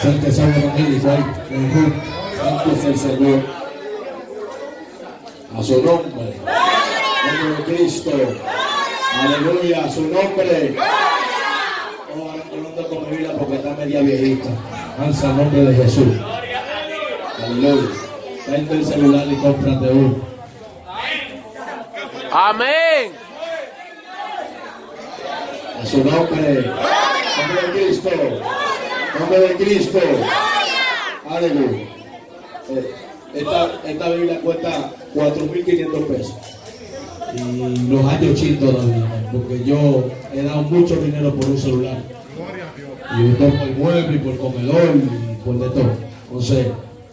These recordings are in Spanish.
que son evangélicos ahí. Santo es el Señor. A su nombre. Nombre de Cristo. Aleluya. A su nombre. Oh, ahora no ando con mi Biblia porque está media viejita. Alza el nombre de Jesús. Aleluya. Vente el celular y cómprate uno. Amén. A su nombre. Nombre de Cristo. Nombre de Cristo. Aleluya. Esta Biblia cuesta 4.500 pesos. Y los años chin todavía, porque yo he dado mucho dinero por un celular. Y por el mueble, y por el comedor, y por de todo. Entonces,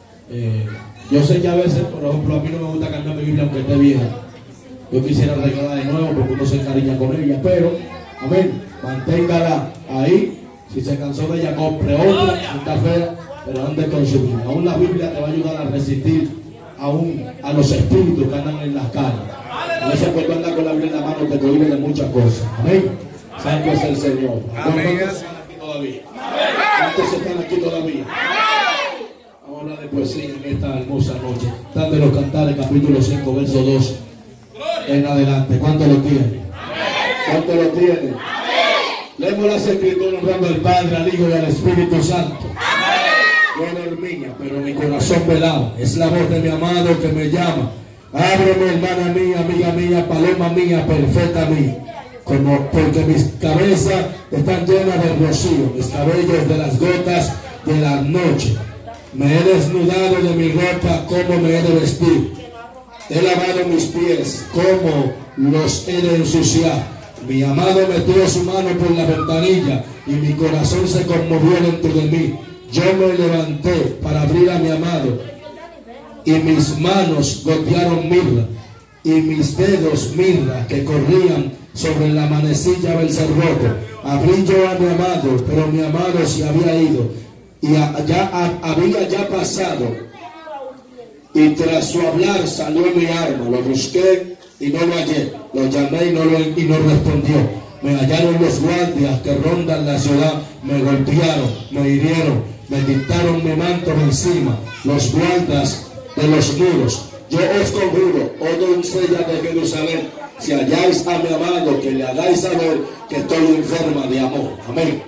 yo sé que a veces, por ejemplo, a mí no me gusta cambiar mi Biblia aunque esté vieja. Yo quisiera regalarla de nuevo porque uno se encariña con ella, pero, amén, manténgala ahí. Si se cansó de ella, compre otra, está fea, pero ande con su Biblia. Aún la Biblia te va a ayudar a resistir a los espíritus que andan en las calles. A veces cuando andas con la Biblia en la mano te prohíben de muchas cosas. Amén. Santo es el Señor. Amén. ¿Cuántos están aquí todavía? ¿Cuántos están aquí todavía? Ahora de poesía en esta hermosa noche. Están de los Cantares, capítulo 5, verso 2 en adelante. ¿Cuánto lo tienen? ¿Cuánto lo tienen? Leemos las escrituras honrando al Padre, al Hijo y al Espíritu Santo. Yo no dormía, pero mi corazón velaba. Es la voz de mi amado que me llama. Ábreme, hermana mía, amiga mía, paloma mía, perfecta mía. Porque mis cabezas están llenas de rocío, mis cabellos de las gotas de la noche. Me he desnudado de mi ropa, como me he de vestir. He lavado mis pies, como los he de ensuciar. Mi amado metió su mano por la ventanilla y mi corazón se conmovió dentro de mí. Yo me levanté para abrir a mi amado y mis manos gotearon mirra y mis dedos mirra que corrían sobre la manecilla del cerrojo. Abrí yo a mi amado, pero mi amado se había ido y había ya pasado. Y tras su hablar salió mi arma, lo busqué y no lo hallé, lo llamé y no respondió. Me hallaron los guardias que rondan la ciudad, me golpearon, me hirieron, me quitaron mi manto de encima, los guardas de los muros. Yo os conjuro, oh doncella de Jerusalén, si halláis a mi amado, que le hagáis saber que estoy enferma de amor. Amén.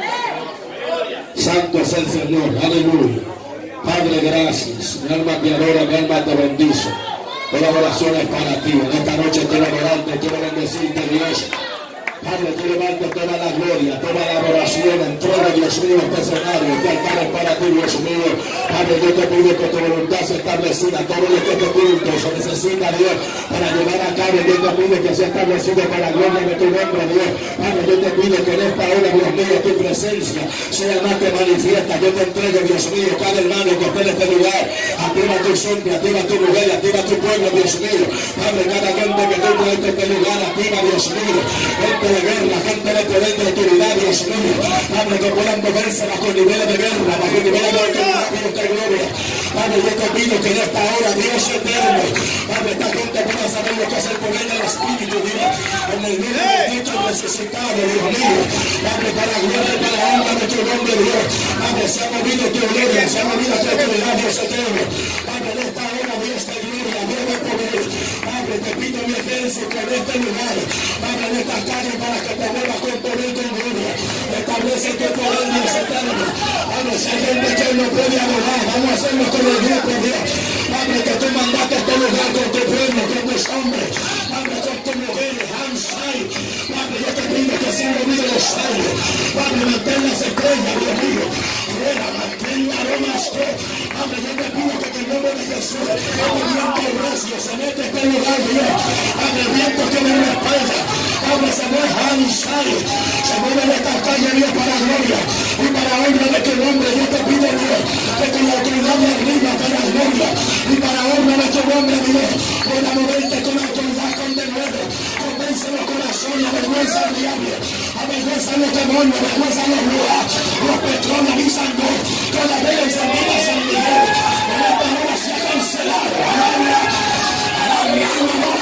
Santo es el Señor, aleluya. Padre, gracias. Mi alma te adora, mi alma te bendice. Toda oración es para ti. En esta noche quiero adorarte, quiero bendecirte, Dios. Padre, quiero darte toda la gloria, toda la adoración. Entrega, Dios mío, este escenario. Este altar es para ti, Dios mío. Padre, yo te pido que tu voluntad sea establecida. Todo lo que este culto se necesita, Dios, para llevar a cabo. Yo te pido que sea establecido para la gloria de tu nombre, Dios. Padre, yo te pido que en esta hora, Dios mío, tu presencia sea más que manifiesta. Yo te entrego, Dios mío, cada hermano que esté en este lugar. Activa tu sombra, activa tu mujer, activa tu pueblo, Dios mío. Padre, cada gente que tú en este lugar, activa, Dios mío. Gente de guerra, gente de poder, de autoridad, Dios mío. Padre, que puedan moverse bajo niveles de guerra, bajo niveles de autoridad, de gloria. Padre, yo te pido que en esta hora, Dios eterno, Padre, esta gente pueda saber lo que es el poder del Espíritu, Dios. En el nombre de Cristo resucitado, Dios mío. Padre, para la gloria y para la honra de tu nombre, Dios. Padre, se ha movido tu gloria, se ha movido tu autoridad, Dios eterno. Padre, en esta hora, Dios de gloria, Dios de poder. Padre, te pido mi ejército en este lugar. Padre, en esta calle, para que te muevas con poder y con gloria. Establece tu poder, Dios eterno. Padre, si hay gente que no puede adorar, vamos a hacerlo con el grupo, Dios. Padre, que tú mandaste este lugar con tu pueblo, con tus hombres. Padre, con tus mujeres, Hansai. Padre, yo te pido que se han movido los aires. Padre, mantén las estrellas, Dios mío. Fuera, mantén la aroma. Padre, yo te pido que en el nombre de Jesús, el viento recio se mete en este lugar, Dios. Padre, el viento que me respalda. Padre, se mueve Hansai. Se mueve en esta calle, Dios, para gloria y para honra de tu nombre. Yo te pido, Dios, que con la autoridad de arriba, para gloria y para honra de tu nombre, Dios, pueda moverte con autoridad, con denuedo. Convence los corazones, avergüenza al diablo, avergüenza los demonios, avergüenza los lugares, los petrones, mi sangre, toda vela y santidad San Miguel. En esta hora se ha cancelado. Aleluya. Aleluya.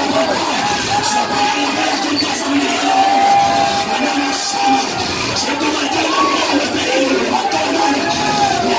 Se apaga la vela con San Miguel. Aleluya. Si tú vas a estar en la gloria, levanta la mano.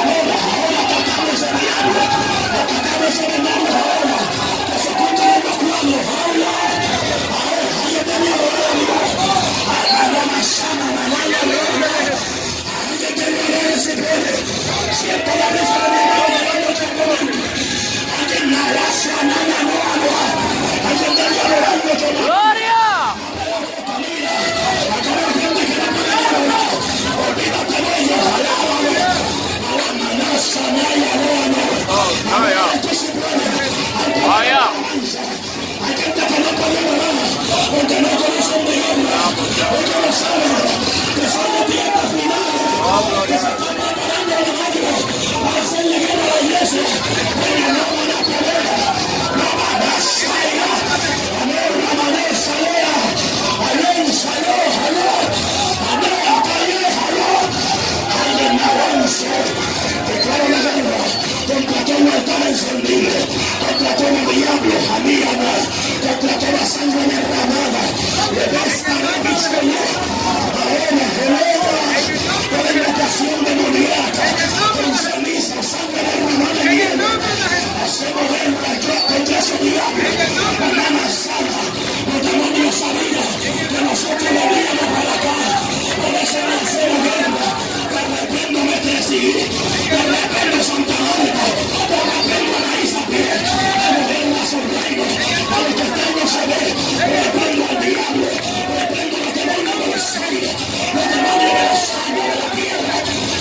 encendido contra todo diablo, amiga, contra toda sangre derramada. Le basta la pistola. Ahora, toda invocación demoníaca, con ceniza, sangre derramada en hielo. Hacemos guerra contra ese diablo. La mano salva, los demonios sabían que nosotros veníamos para acá. Por eso no hacemos guerra. Te arrepiento de crecer, te arrepiento Santa Marta, te arrepiento a la Isabel, te arrepiento a su reino, a los que estamos a ver, te arrepiento al diablo, te arrepiento a los demonios de los aires, los demonios de los años de la tierra,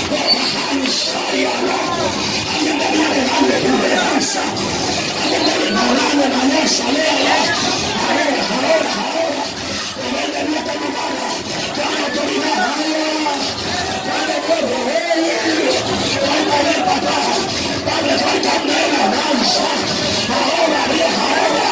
alguien debía de darle esperanza, alguien debía de darle mañana, léala, ahora, él debía de tomarla, trae autoridad, trae pueblo, trae poder para atrás, Padre, trae candela, danza, ahora, vieja, ahora,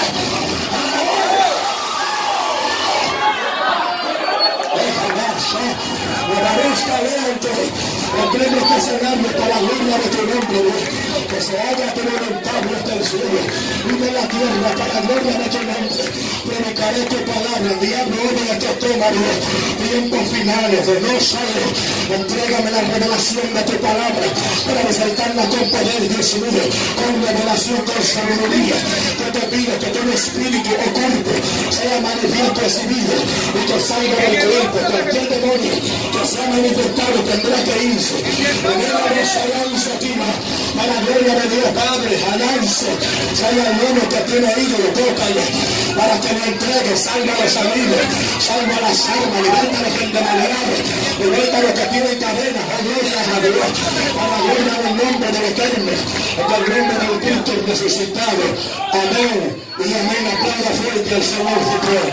deja danza, me parezca lento, creemos que se gane para la gloria de tu nombre, que se haga tu voluntad hasta el cielo y de la tierra para la gloria de tu nombre. Predicaré tu palabra, el diablo odia este estómago, tiempos finales de no saber. Entrégame la revelación de tu palabra para resaltarla con poder, Dios mío, con revelación, con sabiduría. Yo te pido que todo espíritu oculto sea manifiesto, exhibido y que salga del cuerpo. Cualquier demonio que sea manifestado tendrá que irse. Primero nos alance aquí, para la gloria de Dios Padre, alance. Si hay alguno que tiene ídolo, tócale, para que lo entregue, salva a los amigos, salva a las almas, liberta a los endemoniados, liberta a los que tienen cadenas, oh gloria a Dios, para la gloria del nombre del Eterno, en el nombre del Cristo resucitado. Amén y amén. Aplauda fuerte al Señor Jesús.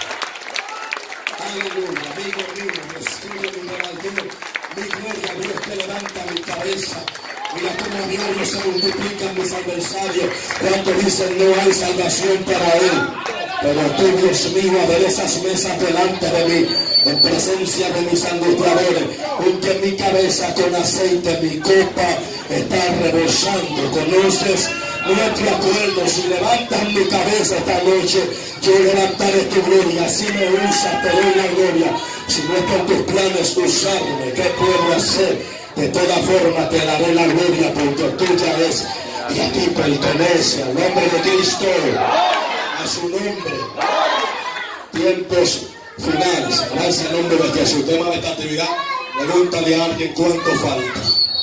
Aleluya, amigo mío, me escribe mi rebaldido, mi gloria a Dios que levanta mi cabeza. Mira cómo a diario se multiplican mis adversarios cuando dicen no hay salvación para él. Pero tú, Dios mío, aderezas mesas delante de mí, en presencia de mis angustiadores. Unge mi cabeza con aceite, mi copa está rebosando. Conoces nuestro acuerdo. Si levantas mi cabeza esta noche, yo levantaré tu gloria. Si me usas, te doy la gloria. Si no está en tus planes usarme, ¿qué puedo hacer? De toda forma te daré la gloria porque tuya es y a ti pertenece. Al nombre de Cristo, a su nombre. Tiempos finales. Gracias al nombre de Jesús. Tema de esta actividad. Pregúntale a alguien cuánto falta.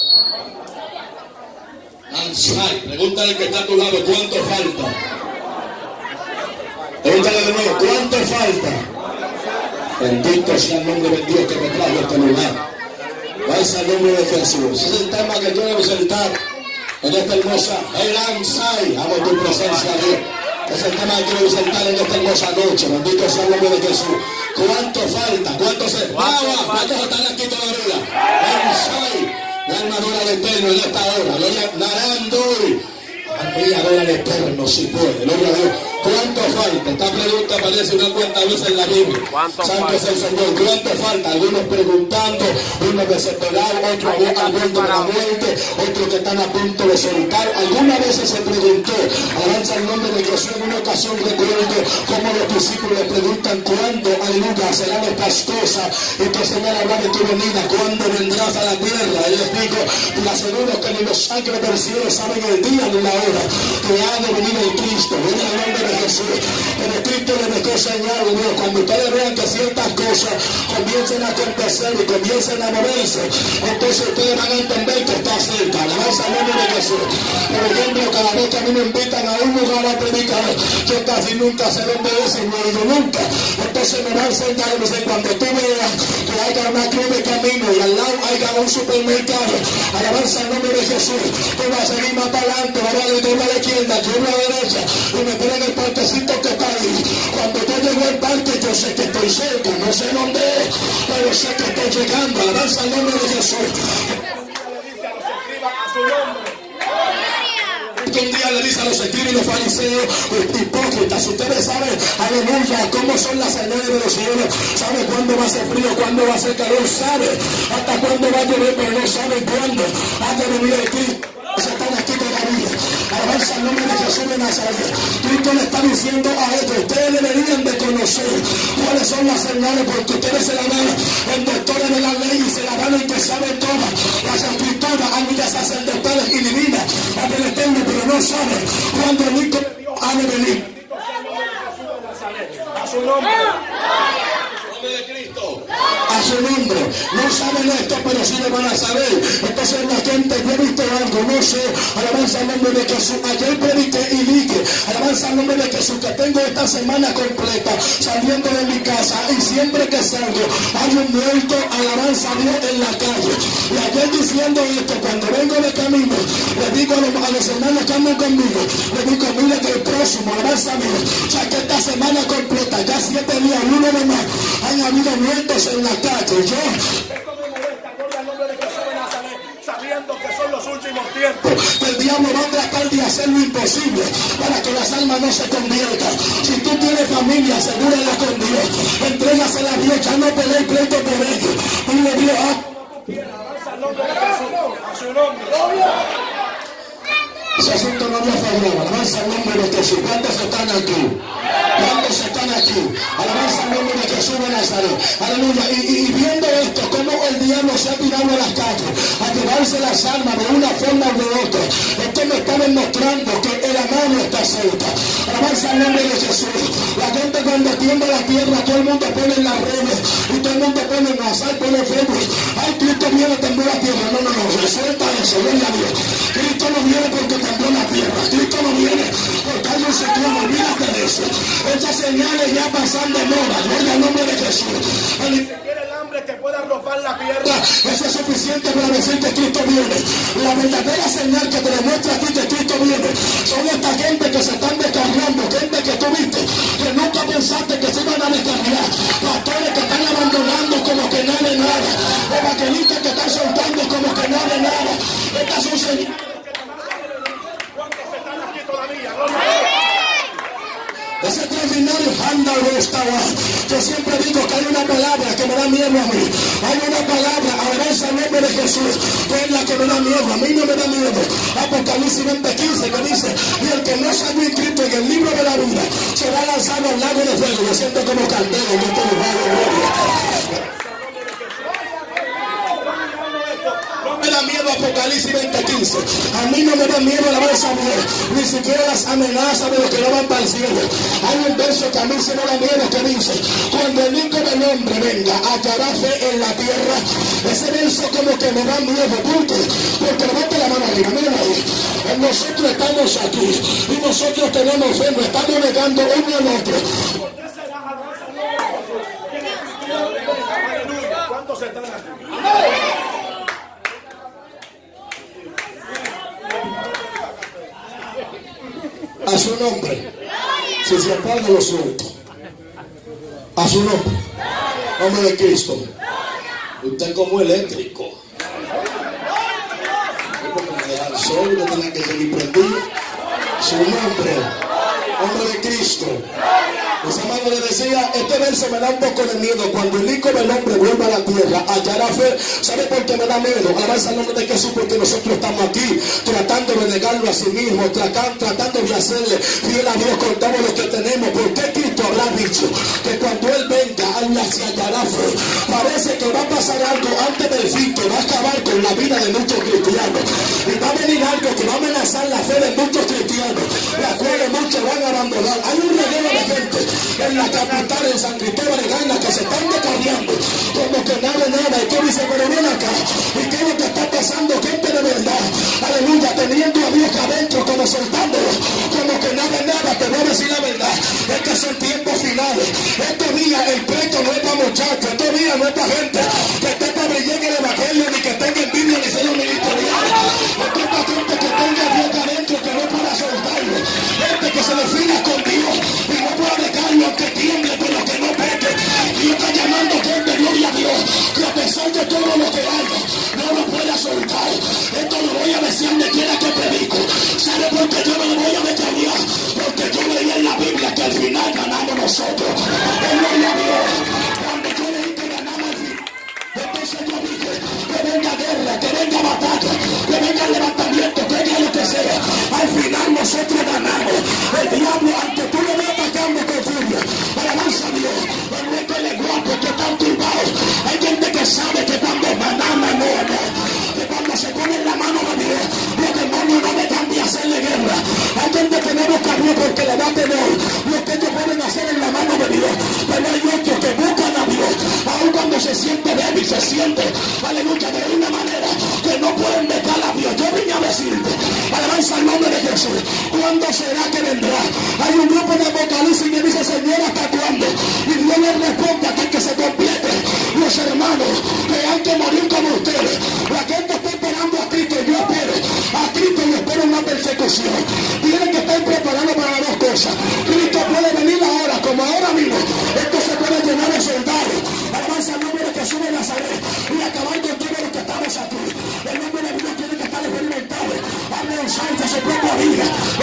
Ansai, pregúntale que está a tu lado cuánto falta. Pregúntale de nuevo cuánto falta. Bendito sea el nombre de Dios que me trajo a este lugar. Gracias al nombre de Jesús. Ese es el tema que quiero presentar en esta hermosa Ansai. Amo tu presencia, Dios. Es el tema que quiero presentar en esta hermosa noche. Bendito sea el nombre de Jesús. ¿Cuánto falta? ¿Cuántos están aquí todavía? Ansai, la armadura del Eterno en esta hora. Gloria Narandoi. Adora al Eterno si puede. Gloria a Dios. ¿Cuánto falta? Esta pregunta aparece unas cuantas veces en la Biblia. Santo es el Señor. ¿Cuánto falta? Algunos preguntando, unos desesperados, otros al borde de la muerte, otros que están a punto de soltar. Algunas veces se preguntó, alabanza el nombre de Jesús. En una ocasión recuerdo cómo los discípulos le preguntan cuándo, aleluya, serán estas cosas. Y que el Señor habla de tu venida, cuándo vendrás a la tierra. Y les digo, te aseguro que ni los ángeles del cielo saben el día ni la hora que ha de venir el Cristo. Viene el nombre de Jesús. Pero Cristo le dejó señal, Dios. Cuando ustedes vean que ciertas cosas comiencen a acontecer y comiencen a moverse, entonces ustedes van a entender que está cerca. Alabanza al nombre de Jesús. Por ejemplo, cada vez que a mí me invitan a un lugar a predicar, yo casi nunca sé dónde es, no he ido nunca. Entonces me van a sentar y me dicen, cuando tú veas que haya una cruz de camino y al lado haya un supermercado, alabanza al nombre de Jesús, tú vas a seguir más para adelante, vas a ir a la izquierda, yo a la derecha, y me ponen el parquecito que está ahí. Cuando yo llego al parque, yo sé que estoy cerca, no sé dónde es, pero sé que estoy llegando. Alabanza al nombre de Jesús. Un día le dice a los escribas y los fariseos, hipócritas, ustedes saben, aleluya, cómo son las señales de los cielos, sabe cuándo va a ser frío, cuándo va a ser calor, sabe hasta cuándo va a llover, pero no sabe cuándo ha de venir el Cristo. Están aquí todavía. Alabanza al nombre de Jesús de Nazaret. Cristo le está diciendo a ellos, ustedes deberían de conocer cuáles son las señales, porque ustedes se la dan en doctores de la ley y se la dan en que saben todas las escrituras, amigas sacerdotales y divinas ante el Eterno, pero no saben cuándo el Hijo de Dios ha de venir. A su nombre. De Cristo, a su nombre. No saben esto, pero sí lo van a saber. Entonces la gente, yo he visto algo, no sé, alabanza al nombre de Jesús. Ayer prediqué y dije, alabanza al nombre de Jesús, que tengo esta semana completa saliendo de mi casa y siempre que salgo hay un muerto, alabanza a Dios, en la calle. Y ayer diciendo esto, cuando vengo de camino, le digo a los hermanos que andan conmigo, le digo, mire que el próximo, alabanza a Dios, ya que esta semana completa, ya 7 días, uno de más, han habido muertos en la calle. Yo, esto me molesta, gloria al nombre de Jesús de Nazaret, sabiendo que son los últimos tiempos. El diablo va a tratar de hacer lo imposible para que las almas no se conviertan. Si tú tienes familia, asegúrala con Dios, entrégasela a Dios, ya no pelees pleito por ellos. Dile Dios, avanza al nombre de Jesús, a su nombre. Ese asunto no me favorable. Alabanza al nombre de Jesús. ¿Cuántos están aquí? ¿Cuántos están aquí? Alabanza al nombre de Jesús de Nazaret. Aleluya. Y viendo esto, cómo el diablo se ha tirado a las calles a llevarse las almas de una forma o de otra. Esto me está demostrando que el amado está cerca. Alabanza al nombre de Jesús. La gente cuando tiembla la tierra, todo el mundo pone en las redes y todo el mundo pone en WhatsApp, pone en Facebook. Ay, Cristo viene, tembló la tierra. No, resuelta eso, gloria a Dios. Cristo no viene porque tembló la tierra. Cristo no viene porque hay un ciclón, olvídate de eso. Estas señales ya pasan de moda, gloria al nombre de Jesús. Ni siquiera el hambre que pueda arropar la tierra, eso es suficiente para decir que Cristo viene. La verdadera señal que te demuestra a ti que Cristo viene son esta gente que se están descarriando, gente que tú viste, que nunca pensaste que se iban a descarriar, pastores que están abandonando como que no de nada, evangelistas que están soltando como que no de nada. Estas son señales. Ese terminario anda estaba. Yo siempre digo que hay una palabra que me da miedo a mí. Hay una palabra, alabanza al nombre de Jesús, que es la que me da miedo. A mí no me da miedo. Apocalipsis 20:15 que dice, y el que no se haya inscrito en el libro de la vida será lanzado al lago de fuego. Yo siento como candela en este lugar de gloria. Me da miedo Apocalipsis 20:15. A mí no me da miedo la alabanza a Dios, ni siquiera las amenazas de los que no van para el cielo. Hay un verso que a mí se me da miedo que dice, cuando el Hijo del Hombre venga, hallará fe en la tierra. Ese verso como que me da miedo. ¿Por qué? Porque levante la mano arriba, miren ahí. Nosotros estamos aquí y nosotros tenemos fe, no estamos negando uno al otro. ¿Cuántos están aquí? A su nombre. Si se apaga lo suelto. A su nombre. Nombre de Cristo. Usted como eléctrico. Porque me deja el sol, no tenía que seguir prendido. Su nombre. Nombre de Cristo. Esa madre le decía, este verso me da un poco de miedo. Cuando el Hijo del Hombre vuelva a la tierra, hallará fe. ¿Sabe por qué me da miedo? Alabanza al nombre de Jesús, porque nosotros estamos aquí tratando de negarlo a sí mismo, tratando de hacerle fiel a Dios con todo lo que tenemos. ¿Por qué Cristo habrá dicho que cuando Él venga, se hallará fe? Parece que va a pasar algo antes del fin que va a acabar con la vida de muchos cristianos. Y va a venir algo que va a amenazar la fe de muchos cristianos, las cuales muchos van a abandonar. Hay un reguero de gente en la capital, en San Cristóbal de Gana, que se están descarriando como que nada. Y que dice, pero ven acá, ¿y qué es lo que está pasando? Gente de verdad, aleluya, teniendo a Dios adentro, como soltándolo, como que nada. Te voy a decir la verdad, es que son tiempos finales. Este día el pleito no es para muchachos, este día no es para gente que esté para brillar en el evangelio, ni que tenga envidia, ni sello ministerial. Esto es para gente que tenga a Dios adentro, que no pueda soltarlo, gente que se defina con Dios y no pueda dejarlo aunque tiemble, pero que no peque. Dios está llamando gente, gloria a Dios, que a pesar de todo lo que haga, no lo pueda soltar. Esto lo voy a decir donde quiera que predico. ¿Sabe por qué yo no lo voy a determinar? Porque yo leí en la Biblia que al final ganamos nosotros. Gloria a Dios. Cuando yo leí que ganamos al final, entonces yo dije que venga guerra, que venga batalla, que venga levantamiento, que venga lo que sea. Al final nosotros nosotros ganamos. El diablo, aunque tú lo veas atacando con furia, alabanza a Dios, el hueco es guapo que están turbados. Hay gente que sabe que cuando manana no, que cuando se pone en la mano de Dios, los demonios no dejan de hacerle guerra. Hay gente que no busca a Dios porque le da temor lo que ellos pueden hacer en la mano de Dios, pero hay otros que buscan a Dios aun cuando se siente débil, se siente, aleluya, de una manera que no pueden dejar a Dios. Yo vine a decirte, alabanza al nombre de Jesús, ¿cuándo será que vendrá? Hay un grupo de Apocalipsis que dice, Señor, ¿hasta cuándo? Y Dios le responde hasta que se complete los hermanos que hay que morir como ustedes. La gente está esperando a Cristo y yo espero a Cristo y espero una persecución. Tienen que estar preparados para las dos cosas. Cristo puede venir ahora, como ahora mismo. Esto se puede llenar de soldados. Alabanza al nombre de Jesús de Nazaret y acabar con todos los que estamos aquí. El nombre de Dios tiene que estar experimentado. Hable en salsa su propia vida.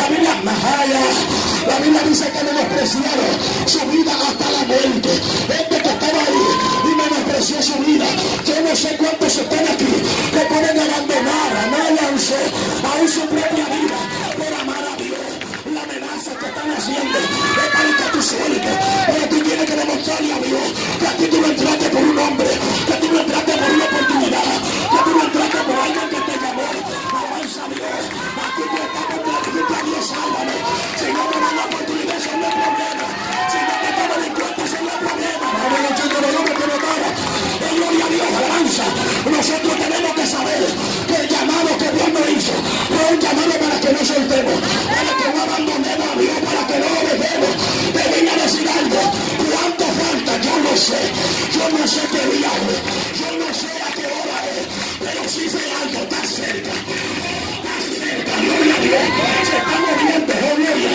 La Biblia dice que menospreciaron su vida hasta la muerte. Este que estaba ahí y menospreció su vida. Yo no sé cuántos están aquí que pueden abandonar, anáyanse aún su propia vida por amar a Dios. La amenaza que están haciendo es para que tú sueltes, pero tú tienes que demostrarle a Dios que aquí tú no entraste por un hombre, que tú no entraste por una oportunidad, que tú no entraste por alguien que te llamó. Alabanza a Dios. Aquí tú estás porque le dijiste a Dios, sálvame. Si no te dan la oportunidad, son los problemas. Si no te toman en cuenta, son los problemas. Vamos a echar de hombre que no para. Gloria a Dios, alabanza. Nosotros tenemos que saber que el llamado que Dios nos hizo fue un llamado para que no soltemos, para que no abandonemos a Dios, para que no lo dejemos. Te vine a decir algo. ¿Cuánto falta? Yo no sé. Yo no sé qué día es. Yo no sé a qué hora es. Pero sí sé algo. Está cerca. Está cerca. Gloria a Dios. Se está moviendo. Gloria.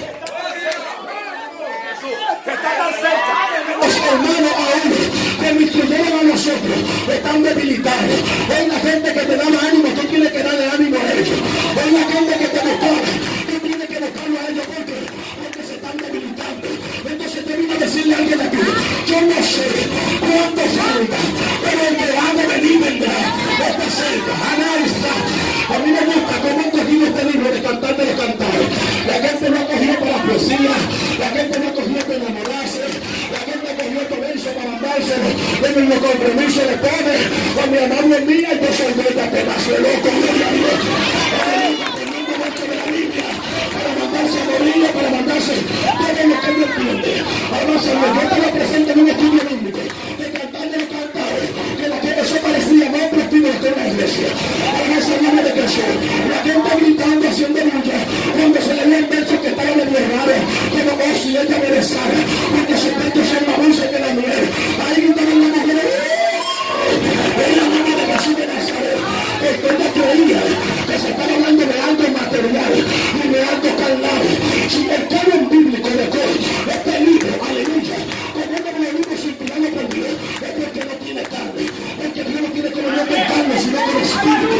Está tan cerca. Los hermanos aún que nos instruyeron a nosotros están debilitados. Hay la gente que te da ánimo, tú tienes que darle ánimo a ellos. Hay la gente que te buscaba, tú tienes que buscarlo a ellos porque se están debilitando. Entonces te vino a decirle a alguien aquí, yo no sé cuánto falta, pero el que ha de venir vendrá. Está cerca. Analista. A mí me gusta cómo han cogido este libro de Cantar de los Cantares. La gente no ha cogido para la poesía, la gente no ha cogido para enamorarse, la gente ha cogido para verse, para mandarse de mismo compromiso de padre con mi amable mía y yo soy de esta tenacio loco, gloria a Dios. De la Biblia, para mandarse a morir, para mandarse todo lo que él no entiende. Además, yo estaba presente en un estudio bíblico de Cantar de los Cantares, que la gente eso parecía más prestigio que una iglesia. Además, el nombre de Jesús, la gente gritando, haciendo lucha, cuando se le dio el verso que estaba medio raro, como oh, si ella me besara, porque su pecho es más dulce que la miel. Ahí gritaban la mujer, en la nombre de Jesús de Nazaret. Ella creía que se estaba hablando de algo material y de algo carnal. Si el canon bíblico de Dios, este libro, aleluya, como uno de los libros inspirados por Dios, es porque no tiene carne, porque Dios no tiene que venir con carne, sino con espíritu.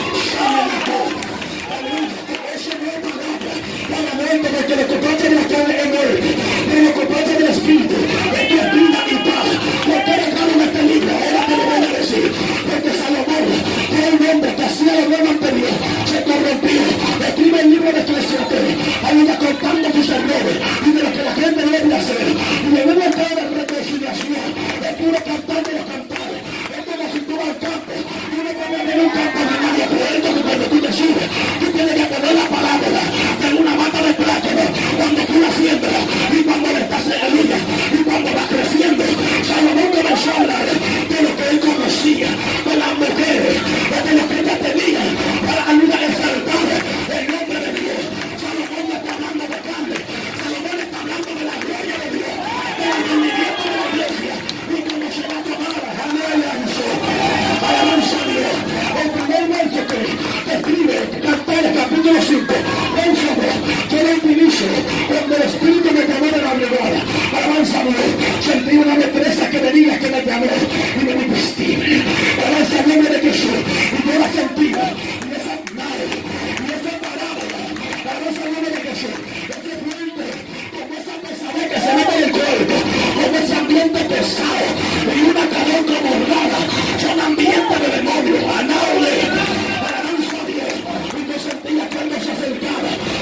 Eso no es palabra para muerte, porque lo que pasa de la carne es muerte, pero lo que pasa del espíritu es que es vida y paz. Porque era claro en este libro, era que le voy a decir, porque Salomón fue un hombre que hacía lo bueno anterior, se corrompió, escribe el libro de Eclesiastés, ayuda contando sus errores y de lo que la gente debe hacer, y de una entrar de reconciliación, es puro cantar de los cantares, es como si tú vas al campo, y uno puede ver un campo de nadie, pero esto que cuando tú te subes, tú tienes que poner la palabra de una mata de plátano, cuando tú la siembras, y cuando le estás aleluya, y cuando va creciendo, Salomón comenzó a hablar de lo que él conocía, de las mujeres, de lo que ella tenía, para ayudar a exaltar el nombre de Dios. Salomón no está hablando de carne, Salomón está hablando de la gloria de Dios, de la rendimiento de la iglesia, y cómo se va a tomar, alabanza a Dios. El primer verso que escribe Cantares capítulo 5, que era el inicio, cuando el Espíritu me llamó de la madrugada, alabanza a Dios, sentí una destreza que me diga que me llamó y me vestí, alabanza al nombre de Jesús, y yo la sentía, y esa madre, y esa parábola, alabanza al nombre de Jesús, ese fuerte, como esa pesadez que se mete en el cuerpo, como ese ambiente pesado, y una calor como rara, son ambientes de demonios, alabanza a Dios, y yo sentía cuando se acercaba, y que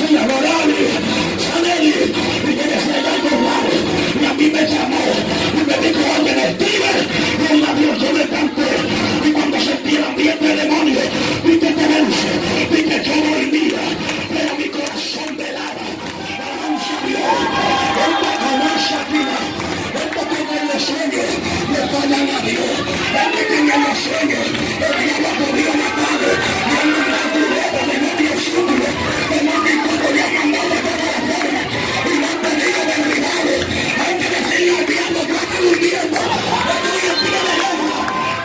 decía, Morales, Chanel, y que decía ya algo raro. Y a mí me llamó y me dijo, oye, Steven, y el avión yo me canté. Y cuando sentí el ambiente de demonio, vi que te vence, vi que yo dormía, pero mi corazón velaba. Alabanza a Dios. Esta alabanza fina, esto que en los sueños le fallan a Dios. Este que en los sueños el diablo ha podido matar. Y en un gran grupo de medios súbitos, de momentos que le han mandado de todas formas y lo han tenido derribado. Hay que decirle al diablo que está durmiendo. Estoy en pie de guerra.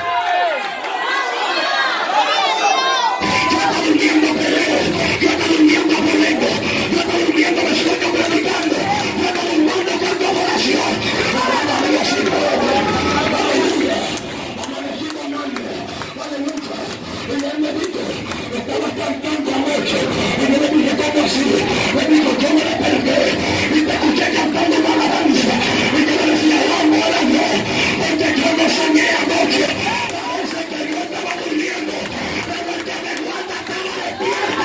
Ya está durmiendo Peleo, ya está durmiendo Polengo, ya está durmiendo el sueño predicando, ya está durmiendo con oración. Alaba a Dios y gloria. Aleluya. Amanecido nombre. Aleluya. Y él me dijo, estaba cantando anoche. Y yo le dije, ¿cómo así? Me dijo, yo me desperté y te escuché cantando una alabanza. Y yo le decía, no, mueras no, porque yo no soñé anoche. Parece que yo estaba durmiendo, pero el que me guarda estaba despierto.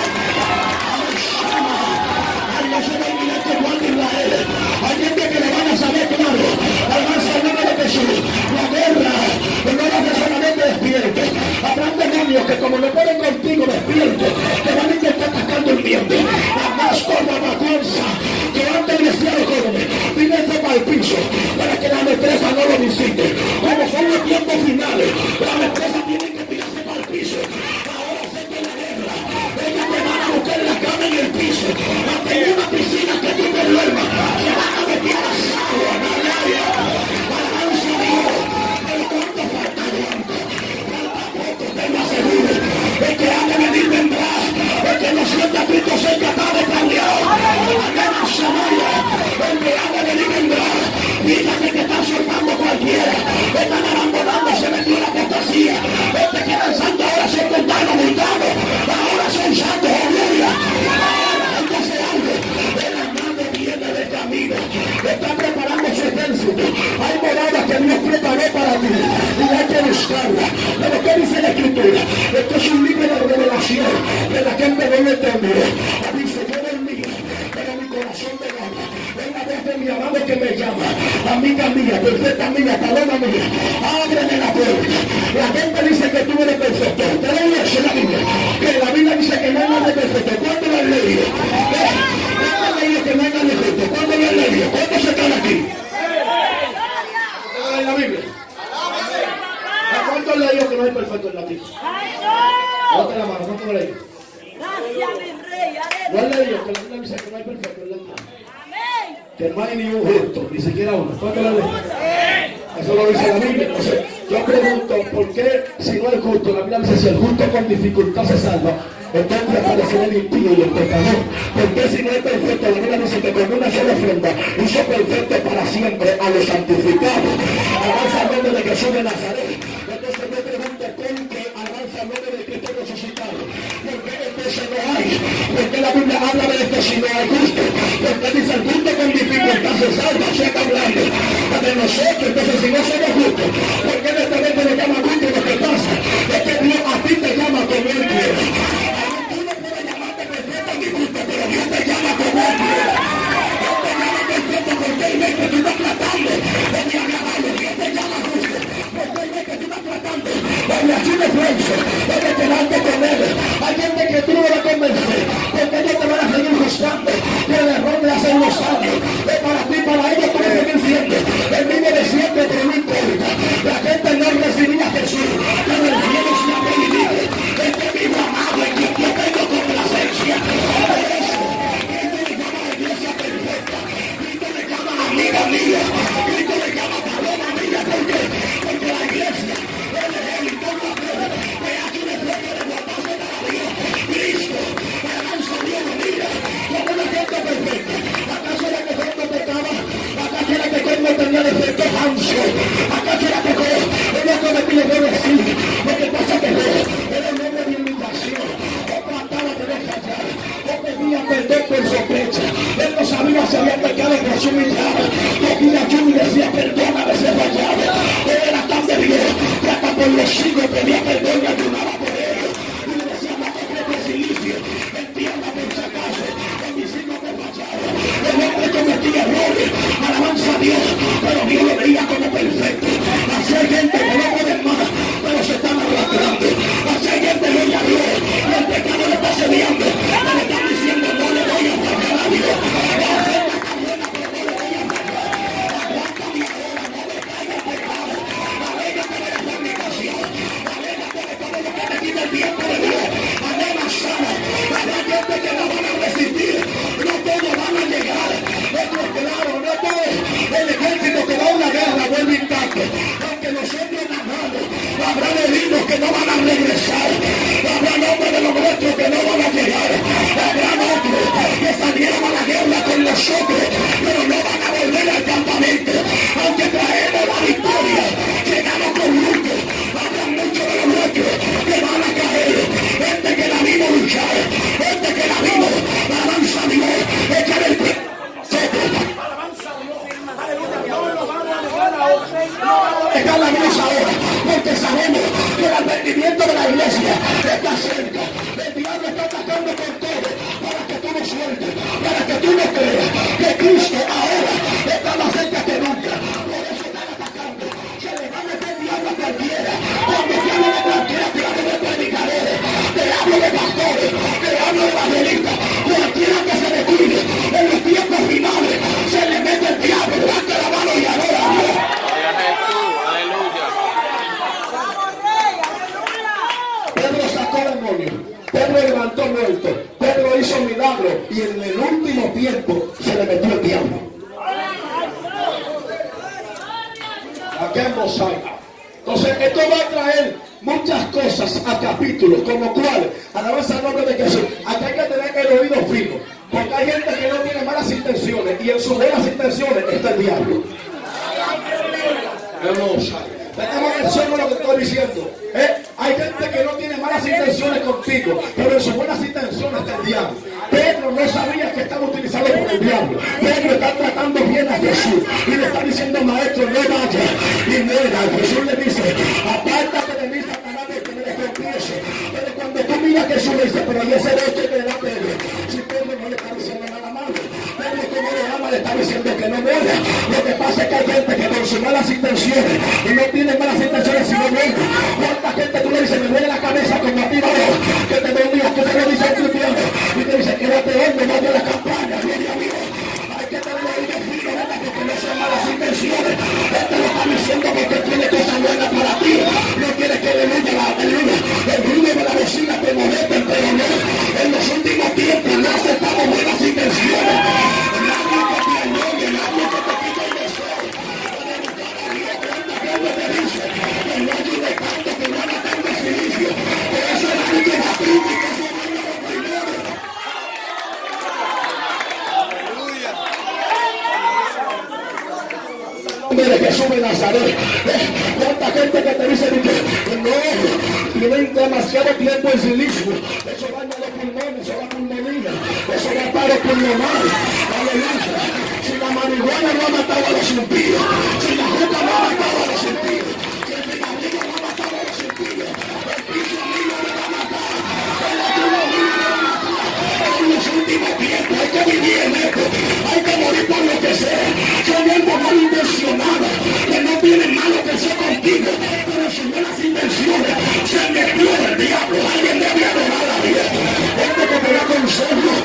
Ay, no se me olvide que guarda Israel. Hay gente que le van a saber claro. Alabanza al nombre de Jesús. La guerra no la hace solamente despierto. Habrán demonios que como no pueden contigo despierto, te van a intentar atacar durmiendo. La más corta vergüenza que antes decía los jóvenes, tírense para el piso para que la destreza no lo visite. Como son los tiempos finales, la destreza tiene que tirarse para el piso. Ahora sé que la guerra, ellas te van a buscar la cama en el piso, hasta en una piscina que tú te duermas, se van a meter a salvo en el área. Alabanza a Dios. Pero cuánto falta tiempo, falta poco, te lo aseguro. El que ha de venir vendrá, el que no sienta Cristo cerca está descarriado. Aleluya, el que ha de venir vendrá. Fíjate que está soltando cualquiera, están abandonando, se metió en la apostasía. Este que eran santos ahora son contados, multados, ahora son santos, oh gloria. Ahora hay que hacer algo. El hermano viene de camino, está preparando su ejército. Hay moradas que Dios preparó para ti y hay que buscarla. Pero ¿qué dice la Escritura? Esto es un libro de revelación de la gente debe entender. Dice, yo dormí, pero mi corazón me llama. Es la voz de mi amado que me llama. Amiga mía, perfecta mía, paloma mía, ábreme la puerta. La gente dice que tú eres perfecto. Te lo voy a decir la Biblia. Que la Biblia dice que no hay nada perfecto. ¿Cuánto lo has leído? ¿Cuánto has leído que no hay nada perfecto? ¿Cuánto lo has leído? ¿Cuánto se cae aquí? ¿Cuánto en la Biblia? ¿Cuánto has leído que no hay perfecto en la Biblia? Levanta la mano, ¿cuánto lo has leído? Gracias, mi rey. ¿No has leído que la Biblia dice que no hay perfecto en la Biblia? Que no hay ni un justo, ni siquiera uno. ¿Cuánto lo has leído? Eso lo dice la Biblia. Entonces, yo pregunto, ¿por qué si no es justo? La Biblia dice, si el justo con dificultad se salva, entonces aparece el impío y el pecador. ¿Por qué si no es perfecto? La Biblia dice que con una sola ofrenda hizo perfecto para siempre a los santificados. Alabanza al nombre de Jesús de Nazaret. Entonces me pregunto, ¿por qué alabanza al nombre de Cristo resucitado? ¿Por qué entonces no hay? ¿Por qué la Biblia habla de esto si no hay justo? Porque dice el justo con dificultad se salva, se está hablando de nosotros. Entonces si no somos justos, ¿por qué en este momento nos llama justo? Lo que pasa es que Dios a ti te llama como Él quiere. Tú no puedes llamarte perfecto ni justo, pero Dios te llama como Él quiere. Dios te llama perfecto porque Él ve que tú estás tratando de mi agradable. Dios te llama justo porque Él ve que tú estás tratando de mi así de esfuerzo, de quedarte con Él. Hay gente que tú no la convences porque ellos te van a seguir juzgando. Que el error de hace unos años es para ti, para ellos tú eres seguir siendo el mismo de siempre, pero no importa. La gente no recibía a Jesús, pero el cielo se ha redimido. Este mismo amado en quien yo tengo complacencia. Por eso, Cristo le llama a la iglesia perfecta. Cristo le llama a la amiga mía. Cristo le llama a paloma mía. ¿Por qué? Porque la iglesia es el entorno que hace un esfuerzo de guardarse para Dios. Cristo, alabanza a Dios, mira, como una gente perfecta. ¿Acaso era que cuando pecaba? ¿Acaso era que cuando tenía defectos ansios? ¿Acaso era que ella cometía errores? Sí. Lo que pasa es que era un hombre de imitación. O trataba de fallar. O pedía perdón por sospecha. Él no sabía si había pecado por su mirada. Cogía yo y decía perdóname si he fallado. Él era tan de Dios que hasta por los hijos pedía perdón y ayunaba por ellos. Y le decía no te crees silicio. Entienda por si acaso. En mis deuda con nosotros, pero no van a volver al campamento. Aunque traemos la victoria, llegamos con luto. Habrá muchos de los nuestros que van a caer. Gente que la vimos luchar, gente que la vimos, alabanza a Dios, echar el dejar la luz ahora, porque sabemos que el advertimiento de la iglesia está cerca. El diablo está atacando con todo para que tú no sueltes, para que tú no creas que Cristo ahora está más cerca que nunca. Por eso están atacando. Se le va a meter el diablo a cualquiera. Cuando te hablo de cualquiera, te hablo de predicadores, te hablo de pastores, te hablo de evangelistas. Cualquiera que se descuide en los tiempos finales, se le mete el diablo, levanta la mano y adora a Dios. Pedro sacó demonios, Pedro levantó muertos, Pedro hizo milagros y en el último tiempo se le metió el diablo. Aquí en mosaico. Entonces esto va a traer muchas cosas a capítulos, como cuáles. Alabanza al nombre de Jesús. Aquí hay que tener el oído fino, porque hay gente que no tiene malas intenciones y en sus buenas intenciones está el diablo. Hermosa. Prestamos atención a lo que estoy diciendo. Hay gente que no tiene malas intenciones contigo, pero en sus buenas intenciones está el diablo. Pedro no sabía que estaba utilizado por el diablo. Pedro está tratando bien a Jesús y le está diciendo, maestro, no vaya. Y mira, Jesús le dice, apártate de mí, Satanás, que me desconfiese. Pero cuando tú miras a Jesús le dice, pero ahí ese derecho que le da Pedro. Si Pedro no le está diciendo nada malo, Pedro como le ama le está diciendo que no muera. Lo que pasa es que hay gente que con sus malas intenciones y no tiene malas intenciones sino muere. ¿Cuánta gente tú le dices, me duele la cabeza como a ti, que te bendiga, que te lo dice el cristiano y te dice, quédate hombre, no de la campaña, viene amigo. Hay que tener ahí de filo, ¿verdad? Porque no son malas intenciones. Este lo está diciendo porque tiene cosas buenas para ti. No quiere que le luche el ruido de la bocina te moleste, pero no. En los últimos tiempos no aceptamos buenas intenciones. Nadie que te anoye, nadie que te quite el deseo. Cuando te dice, que no ayude tanto, que no haga tanto silicio. Por eso la gente va a criticar. De Jesús de Nazaret. ¿Cuánta gente que te dice que no tienen demasiado tiempo en silicio? Eso daña los pulmones, eso da pulmonía, eso da paro pulmonar. Aleluya. Si la marihuana no ha matado a los impíos, si la juca no ha matado a los impíos, si el cigarrillo no ha matado a los impíos, el piso amigo no va a matar, el latino amigo no va a matar. En los últimos tiempos hay que vivir en esto, hay que morir por lo que sea. Son gente mal intencionada, que no tienen malo que sea contigo, pero sus buenas intenciones se metió el diablo. Alguien debe adorar a Dios. Este que te da consejo,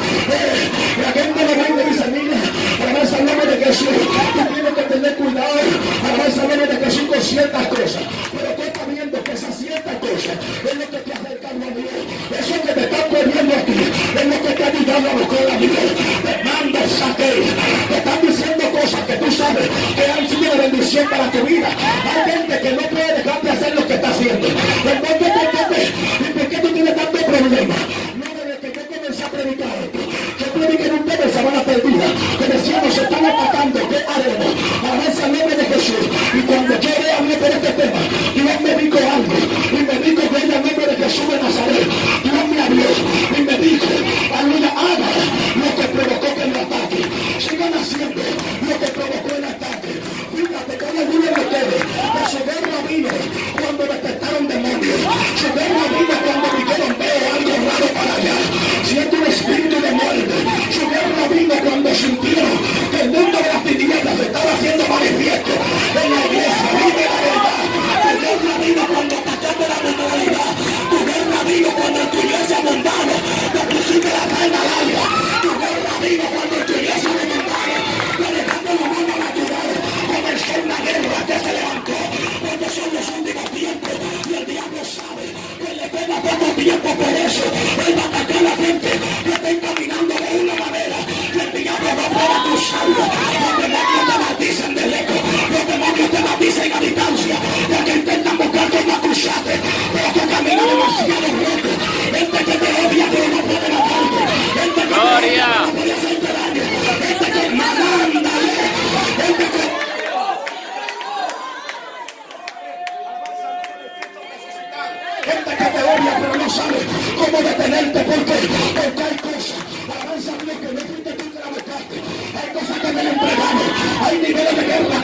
la gente lo ve y le dice, mira, alabanza al nombre de Jesús, tú tienes que tener cuidado, alabanza al nombre de Jesús con ciertas cosas, pero tú estás viendo que esas ciertas cosas es lo que te ha acercado a Dios, eso que te está perdiendo a ti, es lo que te ha ayudado a buscar a Dios. Te manda saqueo, te están diciendo cosas que tú sabes que han sido de bendición para tu vida. Hay gente que no puede dejar de hacer lo que está haciendo. Entonces, ¿por qué tú tienes tantos problemas? No, desde que yo comencé a predicar esto, yo prediqué en un tema de Sabana Perdida, que decíamos, se están atacando, ¿qué haremos? Alabanza al nombre de Jesús. Y cuando yo le hablé por este tema, Dios me dijo algo, y me dijo que en el nombre de Jesús de Nazaret, Dios me habló, y me dijo, aleluya, haga lo que provocó que me ataque. Sigan haciendo lo que provocó el ataque. Fíjate que no olviden ustedes que su guerra vino cuando detectaron demonios. Su guerra vino cuando dijeron, veo algo raro para allá. Siento un espíritu de muerte. Su guerra vino cuando sintieron que el mundo de las tinieblas se estaba haciendo manifiesto en la iglesia. Vive la verdad. Tu guerra vino cuando atacaste la moralidad. Tu guerra vino cuando en tu iglesia mundana te pusiste la reina al aire. Tu guerra vino cuando en tu iglesia mundana le dejaste la mano natural. Comenzó una guerra que se levantó. Porque son los últimos tiempos y el diablo sabe que le queda poco tiempo. Por eso él va a atacar a la gente que está caminando de una manera que el diablo no pueda cruzarlo. Los demonios te maldicen de lejos, los demonios te maldicen a distancia, porque intentan buscar cómo cruzarte, pero tú caminas demasiado lejos. Gente que te odia pero no puede matarte, gente que te odia pero no puede hacerte daño.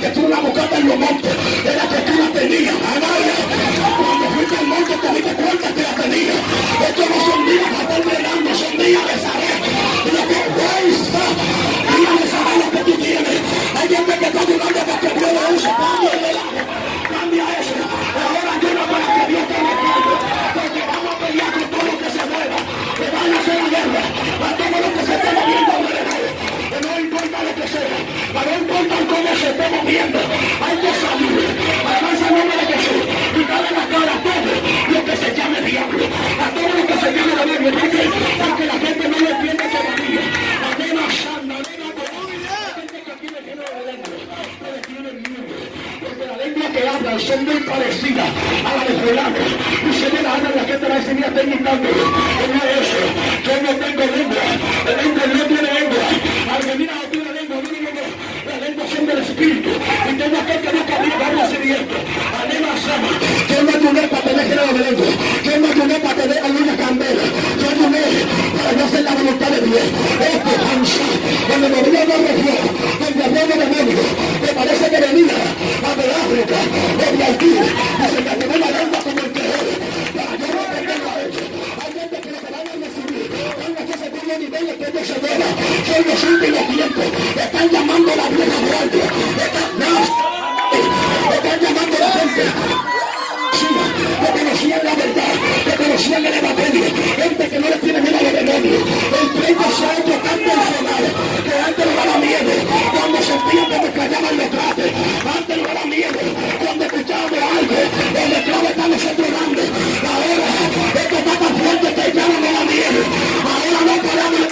que tú la buscaste en los montes, era que tú la tenías. Cuando fuiste al monte te diste cuenta que la tenías. Estos no son días para estar bregando, son días de saber lo que días de saber lo que tú tienes. Hay gente que está durando para que Dios lo use. Cambia eso. Ahora ayuda para que Dios te respalde. Porque vamos a pelear con todo lo que se mueva. Que van a hacer la guerra. A todo lo que se esté moviendo alrededor. Que no importa lo que sea. No importa cómo se esté moviendo. Hay que salir. Alabanza el nombre de Jesús. Y darle la cara a todo lo que se llame diablo. A todo lo que se llame diablo. Porque la gente no le entiende que va bien. Amén, Santa, porque la lengua que hablan son muy parecidas a la de fulano. Y si me la hablan, la gente va a decir, mira, estoy imitando. No es eso. Yo no tengo lengua. La lengua no tiene lengua. Alguien mira, no tiene lengua. Las lenguas son del espíritu. Y tengo aquel que no camina, vamos a seguir esto. Amén, Sama. Yo no ayudé para tener género de lengua. Yo no ayudé para tener alguna candela. Yo ayudé para no hacer la voluntad de Dios. Esto es ansia. Cuando me veía no región, donde había de medio, me parece que venía de África, de Haití, y se me activó la lengua como el querer. Para yo no aprenderlo a ellos. Hay gente que lo que van a recibir, van a que se tienen niveles que ellos se muevan. Son los últimos tiempos. Están llamando a la vieja guardia. Están llamando a la gente. Que conocían la verdad, que conocían el evangelio, gente que no le tiene miedo a los demonios. El pleito se ha hecho tan personal que antes no daba miedo cuando sentían que me callaban los trates, antes no daba miedo cuando escuchaban de algo, los esclavos están nosotros dando. Ahora esto está tan fuerte que ya no me da miedo. Ahora no paramos.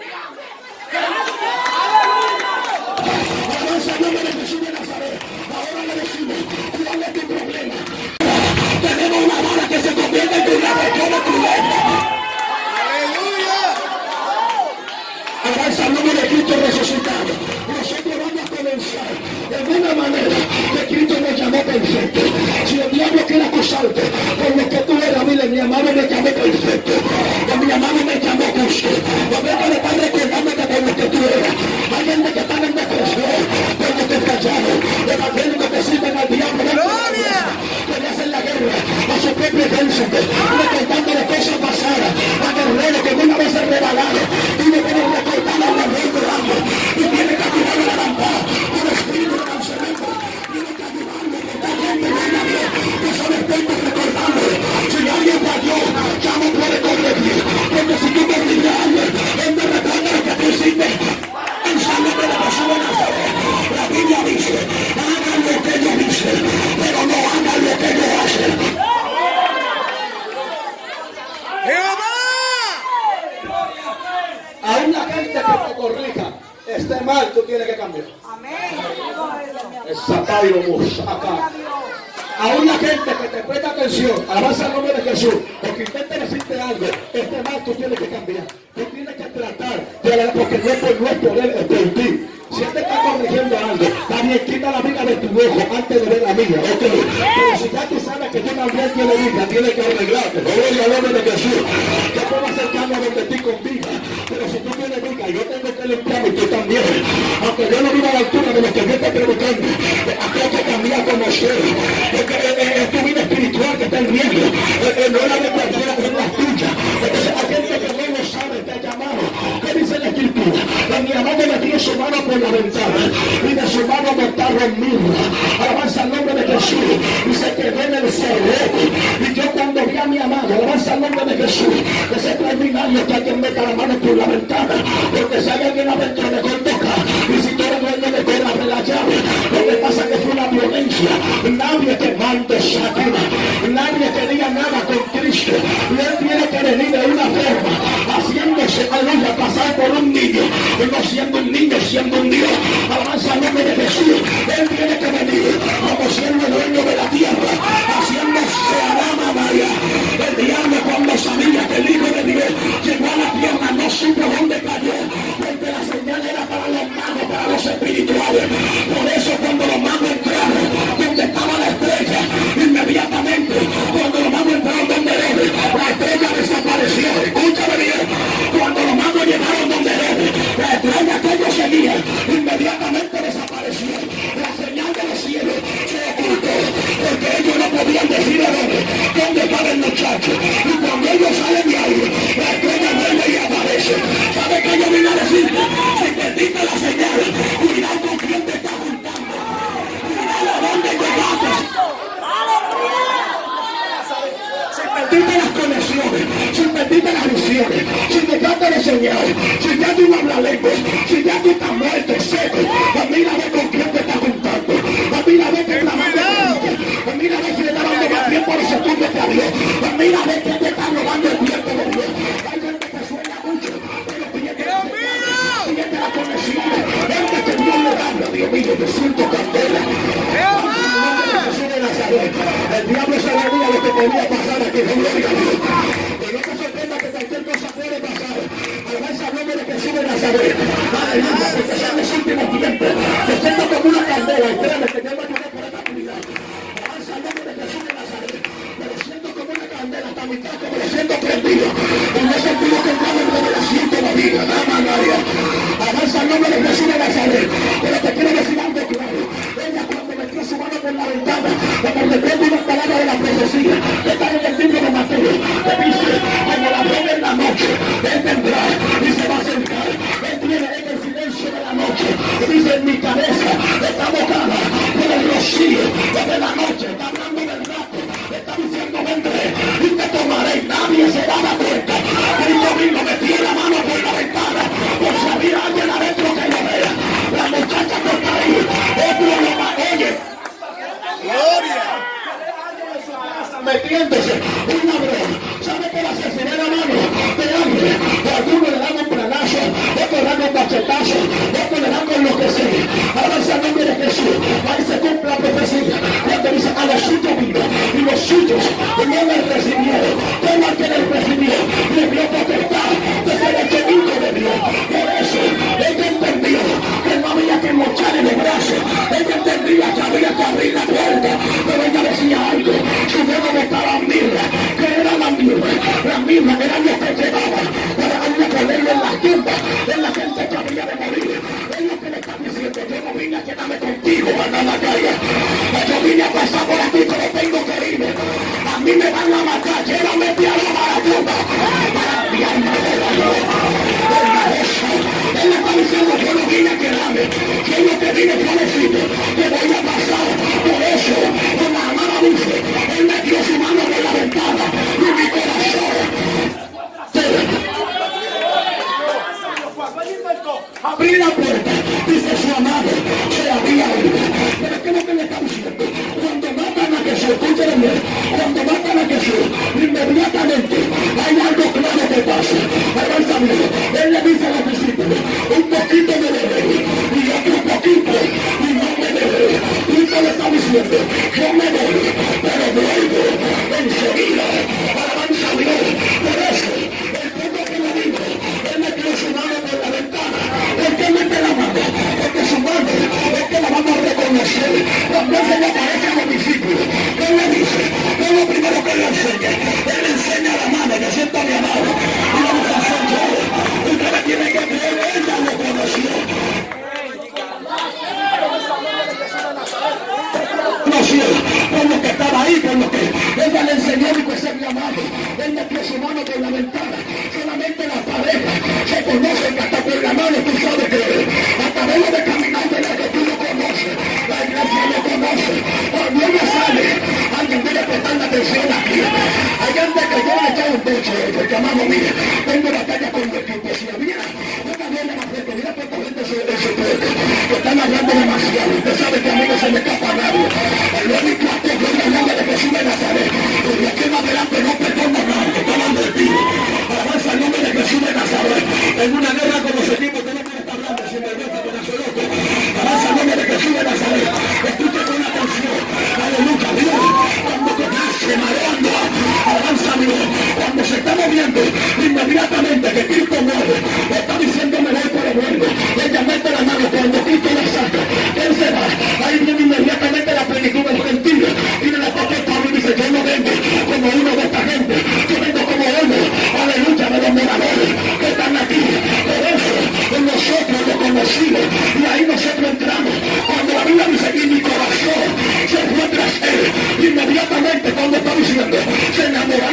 Alabanza al nombre de Jesús de Nazaret. Ahora le decimos, ¿cuál es tu problema? Tenemos una vara que se convierte en tu rebequión de tu lengua. ¡Aleluya! Alabanza al nombre de Cristo resucitado. Nosotros vamos a comenzar de alguna manera que Cristo nos llamó perfecto. Si el diablo quiere acusarte por lo que tú eras, mire, mi amado me llamó perfecto. Mi amado me llamó justo. Lo veo que le están recordando que por lo que tú eras. Hay gente que está en depresión, por lo que fallaron. Evangélicos que sirven al diablo. ¡Gloria! Que le hacen la guerra a su propio ejército, recordándole cosas pasadas, a guerreros que una vez se rebalaron y le vienen recordando a los reyes grandes y tiene que activarle la lámpara, un espíritu de cancelamiento, tiene que activarle que está gente buena Dios, que son expertos recordándole. Si alguien falló, ya no puede corregir, porque si tú corriges a alguien, él te recuerda lo que tú hiciste. En San Nombre de Jesús de Nazaret, la Biblia dice, hagan lo que ellos dicen, pero no hagan lo que ellos hacen. Aún la gente que te corrija esté mal, tú tienes que cambiar. Acá. Aún la gente que te presta atención, alabanza al nombre de Jesús, porque intenta decirte algo, esté mal, tú tienes que cambiar. Tú tienes que tratar, porque no es poder, es por ti. Si él te está corrigiendo algo, también quita la viga de tu ojo antes de ver la mía, ok. Pero si ya tú sabes que tú también tienes viga, tienes que arreglarte. Gloria al nombre de Jesús. Yo puedo acercarme a donde ti con viga, pero si tú tienes viga, yo tengo que limpiarme y tú también. Aunque yo no viva a la altura de lo que yo estoy predicando, aquí hay que cambiar como ser. Porque es tu vida espiritual que está en riesgo. No es la de cualquiera, es la tuya. Entonces, hay gente que no lo sabe, te ha llamado. ¿Qué dice la escritura? Que mi amado metió su mano por la ventana y de su mano botaron mirra. Alabanza al nombre de Jesús. Y se quedó en el cerrojo. Y yo cuando vi a mi amado, alabanza al nombre de Jesús, que se extraordinario que alguien meta la mano por la ventana. Porque si hay alguien adentro, mejor toca. Y si todo el mundo le puede abrir la llave. Lo que pasa es que fue una violencia. Nadie te mande sacuda. Nadie te diga nada con Cristo. Y él tiene que venir de una forma, haciéndose, aleluya, pasar por un niño. Y no siendo un niño, siendo un Dios. Alabanza al nombre de Jesús. Él tiene que venir como siendo el dueño de la tierra, haciéndose alama María. El diablo cuando sabía que el Hijo de Dios llegó a la tierra no supo dónde cayó, porque la señal era para los magos, para los espirituales. Por eso cuando los magos entraron donde estaba la estrella, inmediatamente cuando los magos entraron donde él, la estrella desapareció. Escúchame bien, cuando los magos llegaron donde él, la estrella que ellos seguían inmediatamente desapareció. La señal de del muchacho. Y cuando ellos salen de ahí, la estrella vuelve y aparece. ¿Sabe qué yo vine a decirte? Si perdiste la señal, cuidado con quién te está juntando. Cuidado a dónde llegaste. Si perdiste las conexiones, si perdiste las visiones, si dejaste de soñar, si ya tú no hablas lenguas, si ya tú estás muerto, seco, pues mira a ver con quién te está juntando. Pues mira a ver que clamando por ti. Pues mira a ver si le está dando más tiempo a los estudios de Dios. Pues mira a ver que te está robando el tiempo de Dios. Hay gente que sueña mucho, pero pierde la conexión. Gente que Dios le habla, Dios mío, yo siento candela. El diablo sabía lo que podía pasar aquí, gloria a Dios. Y no te sorprenda que cualquier cosa puede pasar. Alabanza al nombre de Jesús de Nazaret. Aleluya, porque son los últimos tiempos. Yo siento como una candela, y créanme que Dios me ayudó por esta actividad. Alabanza al nombre de Jesús de Nazaret. Me lo siento como una candela, hasta mi casco me lo siento prendido. Y no he sentido que entraba en revelación todavía. Nada, María. Alabanza al nombre de Jesús de Nazaret. Pero te quiero decir algo claro. Ella cuando metió su mano por la ventana, cuando le prende una palabra de la profecía, que está en el libro de Mateo, que dice, como la broma en la noche, él vendrá y se va a sentar. Él viene en el silencio de la noche, y dice, en mi cabeza está bocada por el rocío de la noche, está hablando del rato, está diciendo, vendré y te tomaré, y nadie se da la cuenta. Cristo mismo metió la mano por la ventana, por si había alguien adentro que lo vea. La muchacha que está ahí, otro lo va, oye. Gloria. Metiéndose una broma. ¿Sabe que la asesiné la mano de hambre? Algunos le dan un planazo, otros le dan un bachetazo, otros le dan con lo que sea. Ahora se nombre de Jesús. Ahí se cumple la profecía. Cuando dice a los suyos vino y los suyos no me recibieron. Todo aquel que le recibió le dio potestad de ser el enemigo de Dios. Por eso ella entendió que no había que mochar en el brazo. Ella entendía que había que abrir la puerta. Pero ella decía algo. Su dedo no estaba mirra. Que era la mirra. La mirra era lo que llevaba para darle ponerlo en las tumbas. En la gente que había de morir. Es lo que le está diciendo. Yo no vine a quedarme contigo, a la calle. Yo vine a pasar por aquí, pero tengo que irme. A mí me van a matar. Llévame piano a la tumba. Para enviarme de la luz. Él está diciendo, yo no vine a quedarme. Yo lo que vine fue decirte que voy a pasar. Por eso, con la amada dice, él metió su mano por la ventana y mi corazón. Abrí la puerta, dice su amado, se había ido. Pero ¿qué es lo que le está diciendo? Cuando matan a Jesús, escúchenme, cuando matan a Jesús, inmediatamente hay algo claro que pasa. Avanza bien, él le dice a los discípulos, un poquito me bebé y otro poquito y no me bebé. Cristo le está diciendo, yo me voy, pero vuelvo enseguida. Avanza bien, por eso, el pueblo que lo dijo, él metió su mano por la ventana. ¿Por qué mete la mano? Porque su mano es que la vamos a reconocer. Cuando se le aparece a los discípulos, ¿qué le dice? ¿Qué es lo primero que le enseña? Él le enseña la mano, que siento a mi amado. Y lo vamos a hacer yo. Usted me tiene que creer, ella lo conoció. Por lo que estaba ahí, por lo que ella le enseñó y que se mi amado. Él metió su mano por la ventana. Solamente las parejas se conocen que hasta por la mano tú sabes que hasta verlo de caminar de la que tú lo conoces. La iglesia lo conoce. Cuando ella sale, alguien tiene que prestar la atención aquí. Hay gente que yo le echado un techo, porque amado, mire, tengo batalla con mi equipo. Si había una viene más frente, mira cuánta gente se puede, que están hablando demasiado. Usted sabe que a mí no se me escapa a nadie. El único acto es la nombre de Jesús de Nazaret. Y de aquí en adelante no perdono a nadie, que hablando de ti. Alabanza el nombre de Jesús de Nazaret. En una guerra con los equipos, usted no puede estar hablando sin vergüenza con absoluto. Alabanza el nombre de Jesús de Nazaret. Escucha con atención. Aleluya, Dios. Cuando te nace mareando, alabanza a Dios. Cuando se está moviendo, inmediatamente que Cristo muere, está diciendo me voy por el mundo. Ella mete la mano cuando Cristo la saca. Él se va. Ahí viene inmediatamente la plenitud del gentil. Y de la parte Pablo dice, yo no vengo como uno de esta gente. Yo vengo como uno. Aleluya, de los moradores que están aquí. Por eso, nosotros lo conocimos. Y ahí nosotros entramos. Cuando la Biblia dice, y mi corazón se fue tras él. Inmediatamente cuando está diciendo, se enamoró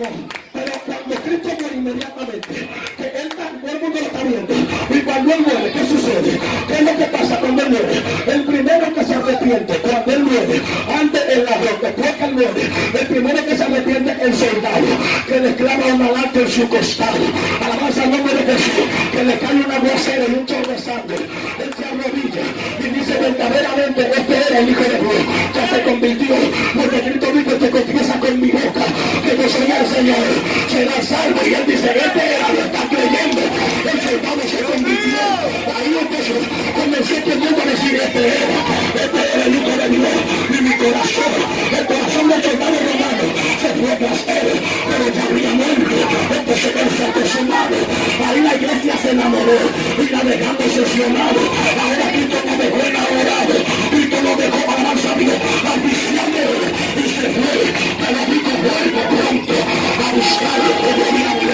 Pero cuando Cristo muere inmediatamente, que él todo el mundo lo está viendo, y cuando él muere, ¿qué sucede? ¿Qué es lo que pasa cuando él muere? El primero que se arrepiente cuando él muere, antes el ladrón, después que él muere, el primero que se arrepiente es el soldado, que le clava una lanza en su costado. Alabanza al nombre de Jesús, que le cae un aguacero y un chorro de sangre. Él se arrodilla y dice verdaderamente, este era el Hijo de Dios, ya se convirtió, porque Cristo dijo, te confiesa con mi boca que yo soy el Señor, será salvo. Y él dice, este era, lo está creyendo. El soldado se convirtió. Ahí entonces comencé teniendo a decir, este era el Hijo de Dios. Y mi corazón, el corazón del soldado romano se fue tras él, pero ya había muerto. Entonces él se acostumbrado. Ahí la iglesia se enamoró y la dejamos obsesionado. Ahora Cristo no dejó enamorado, Cristo no dejó alabanza a Dios, al visión de él, y se fue. Pero dijo, vuelvo pronto a buscarlo como diablo.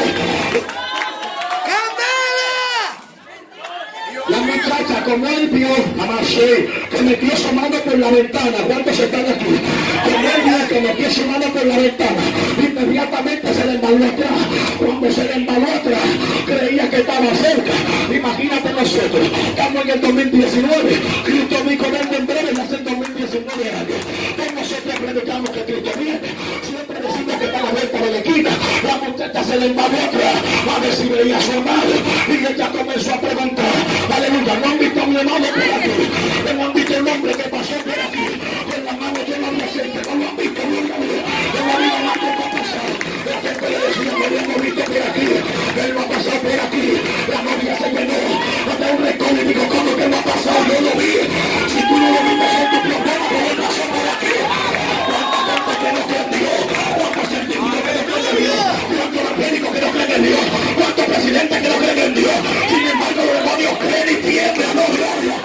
La muchacha, como él vio a Marcé, que metió su mano por la ventana, ¿cuántos están aquí? Como él vio que metió su mano por la ventana, inmediatamente se le embaló atrás. Cuando se le embaló atrás, creía que estaba cerca. Imagínate nosotros, estamos en el 2019, Cristo dijo, vengo en breve, y hace 2019 años. Todos nosotros predicamos que Cristo viene, siempre decimos que está a la vuelta de la esquina. La muchacha se le embaló atrás, a ver si veía a su hermano, y ella comenzó a preguntar, aleluya, no han visto a mi hermano por aquí, no han visto el hombre que pasó por aquí, con la mano llena de aceite, no lo han visto, no lo han visto, no lo han visto pasar. La gente le decía, no lo hemos visto por aquí, él no ha pasado por aquí, la novia se llenó, hasta un recodo y digo, ¿cómo que no ha pasado? Yo lo vi, si tú no lo viste son tus problemas, pero él pasó por aquí. ¿Cuánta gente que no cree en Dios? ¿Cuántos científicos que no creen en Dios? ¿Cuántos médicos que no creen en Dios? ¿Cuántos presidentes que no creen en Dios? Sin embargo, los demonios creen y tiemblan, no gloria.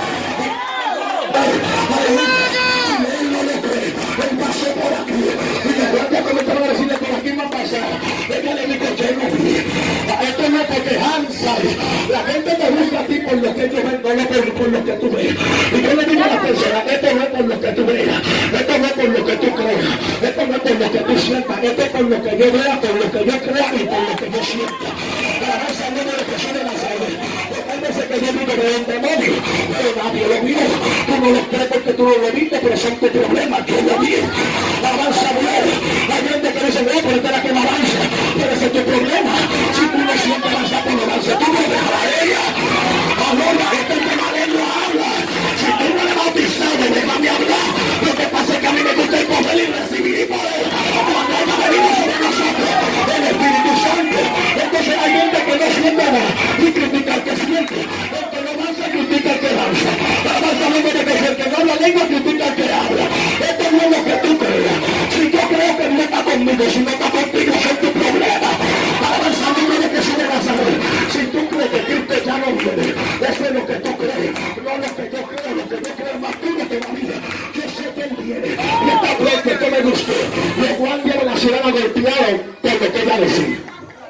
Él no lo cree, él pasó por aquí. Y la guardia comenzaron a decirle, por aquí va a pasar. Ella le dijo, yo no vi. Esto no es porque Hansay. La gente te busca a ti por lo que yo ven, no por lo que tú ves. Y yo le digo a la persona, esto no es por lo que tú veas, esto no es por lo que tú creas, esto no es por lo que tú sientas, esto es por lo que yo vea, por lo que yo crea y por lo que yo sienta. La raza no de Jesús de Nazaret. Parece que yo vivo de un demonio, pero nadie lo vio. Tú no lo crees porque tú no lo viste, pero son tus problemas, yo lo vi. Avanza bien. Hay gente que dice, no, pero espera que me avanza. Pero ese es tu problema. Si tú no sientes avanzar por avance, tú no dejas a ella. Ahora, este tema de no habla. Si tú no le bautizado, déjame hablar. Lo que pasa es que a mí me gusta el poder y recibir poder. Cuando haya venido sobre nosotros, el Espíritu Santo. Entonces hay gente que no siente nada y critica al que siente. El que no avanza, critica al que avanza. Avanza no me debe ser, que no habla lengua, critica al que habla. Esto no es lo que tú creas. Si yo creo que no está conmigo, si no está contigo, son tu problema. Avanza no me debe ser de Nazaret. Si tú crees que Cristo ya no viene, eso es lo que tú crees. No lo que yo creo, lo que yo creo es más duro que la vida. Yo sé que él viene. Y esta fuerte que me gustó. Los guardias de la ciudad la golpearon por lo que ella decía.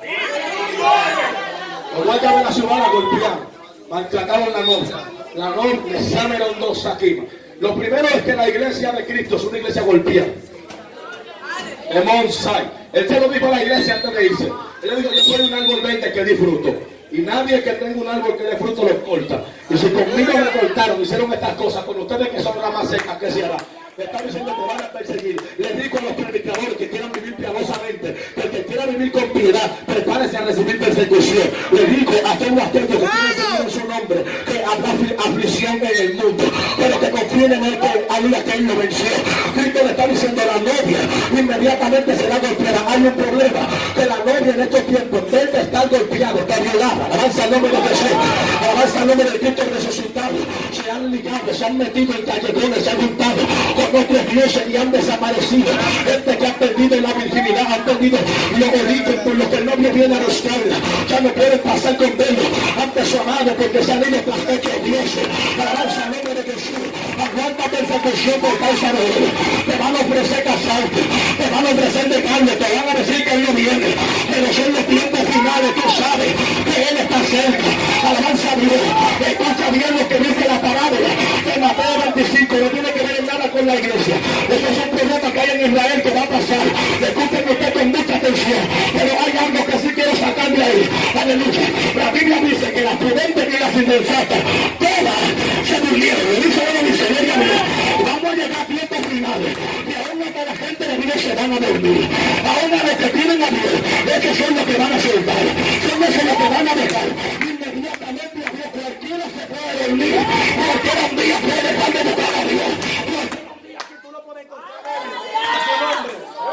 Los guardias de la ciudad la golpearon, maltrataron la novia. La novia le examinaron dos aquí. Lo primero es que la iglesia de Cristo es una iglesia golpeada. De Monsai. Él se lo dijo a la iglesia antes de irse. Él le dijo, yo soy un árbol verde que disfruto. Y nadie que tenga un árbol que dé fruto lo corta. Y si conmigo me cortaron, hicieron estas cosas, con ustedes que son ramas secas, ¿qué se hará? Le están diciendo que van a perseguir. Les digo a los predicadores que quieran vivir piadosamente, que el que quiera vivir con piedad, prepárese a recibir persecución. Les digo a todos aquellos que quieren seguir en su nombre, que habrá aflicción en el mundo, pero que confíen en él, que había que él lo venció. Cristo le está diciendo a la novia, inmediatamente será golpeada. Hay un problema, que la novia en estos tiempos, en vez de estar golpeado, está violada. Alabanza al nombre de Jesús, alabanza al nombre de Cristo resucitado. Se han ligado, se han metido en callejones, se han juntado con otros dioses y han desaparecido. Gente que ha perdido la virginidad, han perdido los orígenes por lo que el novio viene a buscarla. Ya no pueden pasar con velo ante su amado porque se han ido tras otros dioses. Alabanza al nombre de Jesús. Aguanta persecución por causa de él. Te van a ofrecer casarte, te van a ofrecer de carne, te van a decir que él no viene, pero son los tiempos finales. Tú sabes que él está cerca. Alabanza a Dios. Escucha bien lo que dice la parábola de Mateo 25. No tiene que ver nada con la iglesia. Esos son problemas que hay en Israel que va a pasar. Escuchen usted con mucha atención. a dormir. Ahora los que tienen a Dios, esos son los que van a soltar, son esos los que van a dejar. Inmediatamente a Dios, cualquiera se puede dormir, cualquiera un día puede dejar de buscar a Dios. Un día que tú lo puedes encontrar a su nombre.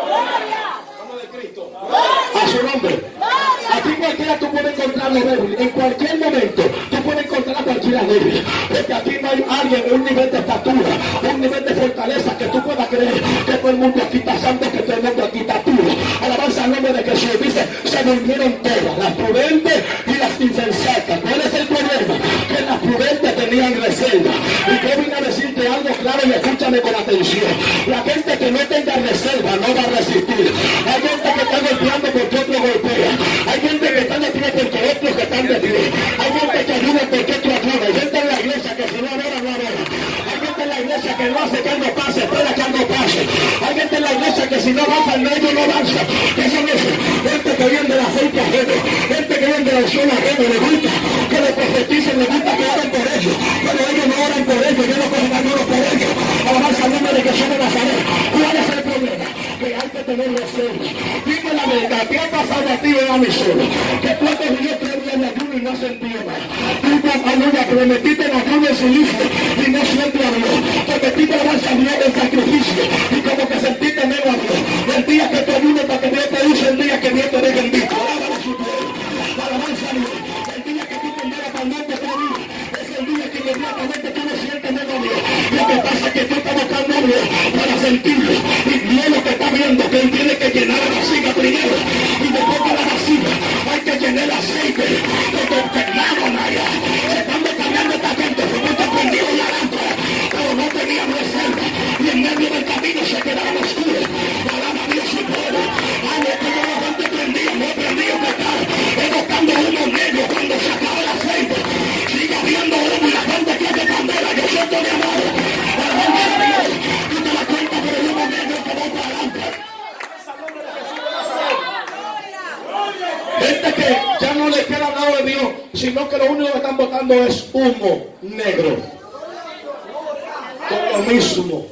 Vamos de Cristo. A su nombre. Aquí cualquiera tú puedes encontrarlo débil. En cualquier momento tú puedes encontrar a cualquiera débil. Porque aquí no hay alguien de un nivel de estatura, un nivel de fortaleza que tú puedas creer que todo el mundo aquí está santo, que todo el mundo aquí está puro. Alabanza al nombre de Jesús. Dice, se durmieron todas, las prudentes y las insensatas. ¿Cuál es el problema? Que las prudentes tenían reserva. Y yo vine a decirte algo claro y escúchame con atención. La gente que no tenga reserva no va a resistir. Hay gente que está golpeando porque otro golpea. Hay gente que está de pie porque otros que están de pie. Hay gente que ayuda porque otro ayuda. Hay gente en la iglesia que si no adora, no adora. Hay gente en la iglesia que no hace que algo pase, espera que algo pase. Hay gente en la iglesia que si no avanza el medio no avanza. ¿Qué son eso? Gente que viene del aceite ajeno, gente que viene de la unción ajeno, le gusta que le profeticen, le gusta que oren por ellos. Pero ellos no oran por ellos, ellos no cogen ayuno por ellos. Alabanza al nombre de Jesús de Nazaret. ¿Cuál es el problema? Que hay que tener reserva. Dime la verdad, ¿qué ha pasado a ti o a mí solo? Que tú has cogido 3 días de ayuno y no has sentido nada. Tú, aleluya, que le metiste en ayuno en su hijo y no sientes a Dios. Que metiste alabanza a Dios en sacrificio y como que sentiste menos a Dios. El día que te ayuno para que Dios te use, el día que Dios te deje en visto. Alabanza a su Dios. Alabanza a Dios. El día que tú tengas también de tu vida es el día que inmediatamente tú no sientes menos a Dios. Lo que pasa es que tú estás buscando a Dios para sentirlo. Y Dios lo que está viendo que Él tiene que llenar la vasija primero. Y después de la vasija hay que llenar el aceite. Porque enfermamos allá. Se están descargando esta gente. Se han prendido la lámpara. Pero no tenían reserva. Y en medio del camino se quedaron oscuros. Alaba a Dios su pueblo. Ay, es que yo la gente prendía. No he prendido que tal. Es buscando humo negro cuando se acaba el aceite. Sigue habiendo humo y la gente quiere candela. Yo siento de amor. Alaba a Dios. Tú te das cuenta por el humo negro que va para adelante. Gente que ya no le queda nada de Dios, sino que lo único que están botando es humo negro. Con lo mismo,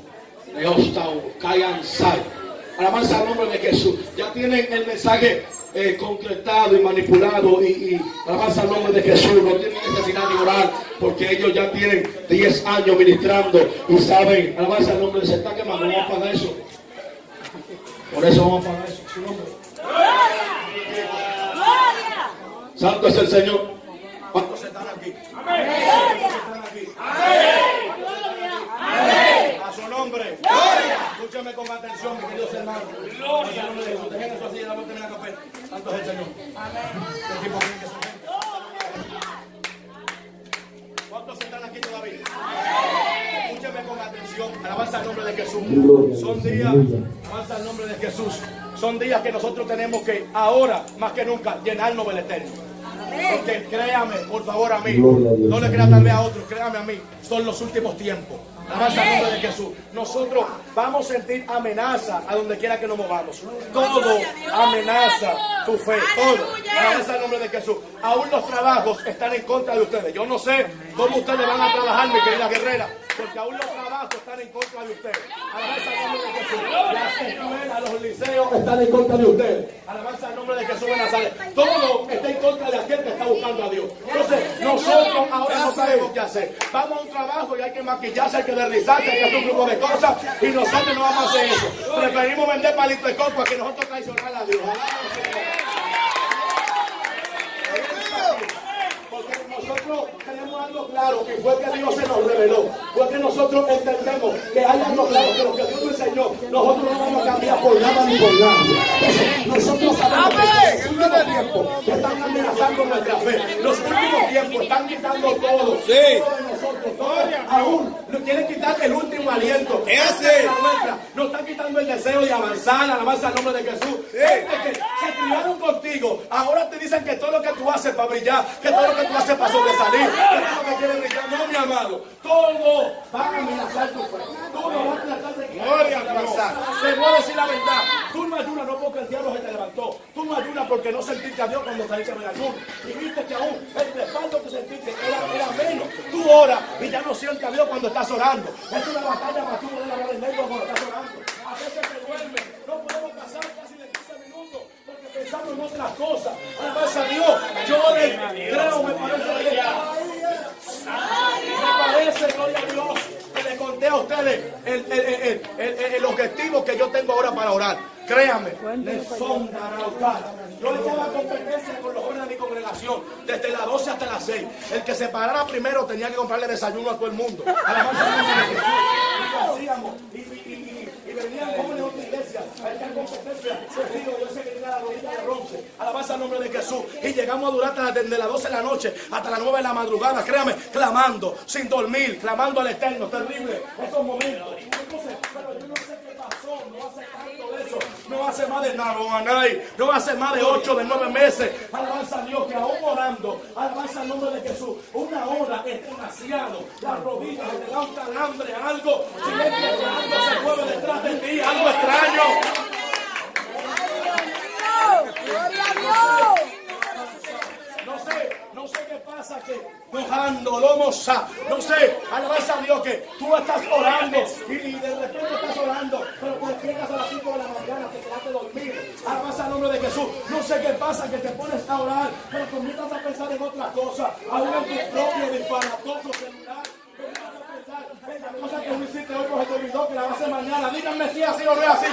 alabanza al nombre de Jesús. Ya tienen el mensaje concretado y manipulado y alabanza al nombre de Jesús. No tienen necesidad de orar porque ellos ya tienen 10 años ministrando y saben, alabanza al nombre de se está quemando. Vamos a pagar eso. Por eso vamos a pagar eso. Su nombre. Santo es el Señor. ¿Cuántos están aquí? Amén. Amén. A su nombre. Escúchame con atención, mis queridos hermanos. Dejen eso así, la voy a tener la capela. Santo es el Señor. ¿Cuántos están aquí todavía? Escúcheme con atención. Alabanza al nombre de Jesús. Son días. Alabanza al nombre de Jesús. Son días que nosotros tenemos que ahora, más que nunca, llenarnos del Eterno. Porque créame, por favor, a mí, no le crea tal vez a otros, créame a mí, son los últimos tiempos. Alabanza al nombre de Jesús. Nosotros vamos a sentir amenaza a donde quiera que nos movamos. Todo amenaza tu fe, todo. Alabanza al nombre de Jesús. Aún los trabajos están en contra de ustedes. Yo no sé cómo ustedes van a trabajar, mi querida guerrera, porque aún los trabajos están en contra de ustedes. Alabanza al nombre de Jesús. Las escuelas, los liceos están en contra de ustedes. Alabanza al nombre de Jesús de Nazaret. Todo está en contra de aquel que está buscando a Dios. Entonces, nosotros ahora no sabemos qué hacer. Vamos a un trabajo y hay que maquillarse, hay que derrizarse, hay que hacer un grupo de cosas. Y nosotros no vamos a hacer eso. Preferimos vender palitos de coco que nosotros traicionar a Dios. Porque nosotros tenemos algo claro, que fue que Dios se nos reveló. Fue que nosotros entendemos que hay algo claro, que lo que Dios nos enseñó, nosotros no vamos a cambiar por nada ni por nada. Entonces, nosotros sabemos que los últimos tiempos que están amenazando nuestra fe. Los últimos tiempos están quitando todo. Sí. Todo de nosotros, todo. Aún nos quieren quitar el último aliento. Nos están quitando el deseo de avanzar, alabanza al nombre de Jesús. Sí. Gente que se criaron contigo, ahora te dicen que todo lo que tú haces para brillar, que todo lo que tú haces para sobresalir, que todo lo que quieres brillar. No, mi amado, todo va a amenazar tu fe. Todo va a tratar de avanzar. Te voy a decir la verdad. Tú no ayunas no porque el diablo se te levantó. Tú no ayunas porque no sentiste a Dios cuando saliste de ayuno. Y viste que aún el respaldo que sentiste era menos. Tú oras y ya no sientes a Dios cuando estás orando. Es una batalla para tú poder hablar en lengua cuando estás orando. A veces te duerme. No podemos pasar en otras cosas. Alabanza a Dios. Yo creo, me parece, gloria a Dios, que le conté a ustedes el objetivo que yo tengo ahora para orar. Créame, yo echaba competencia con los jóvenes de mi congregación desde las 12 hasta las 6. El que se parara primero tenía que comprarle desayuno a todo el mundo. Alabanza a Dios. Y venían jóvenes de otra iglesia a echar competencia. Yo sé que tenía la rodilla de bronce. Alabanza al nombre de Jesús. Y llegamos a durar desde las 12 de la noche hasta las 9 de la madrugada. Créame, clamando, sin dormir, clamando al Eterno. Terrible esos momentos. Entonces, pero yo no sé qué pasó. No hace tanto de eso. No hace más de no hace más de 8, de 9 meses. Alabanza a Dios que aún orando, alabanza al nombre de Jesús. Una hora es demasiado. Las rodillas te da un calambre, algo. Silencio, algo se mueve detrás de ti, algo extraño. ¡Gloria a Dios! No sé qué pasa que no sé, alabanza a Dios que tú estás orando y de repente estás orando, pero te despiertas a las 5 de la mañana, te quedaste dormir. Alabanza al nombre de Jesús. No sé qué pasa que te pones a orar, pero comienzas a pensar en otra cosa, aún en tu propio disparatoso celular. Comienzas a pensar en la cosa que no hiciste hoy, pues se te olvidó que la vas a hacer mañana. Díganme si así o no es así.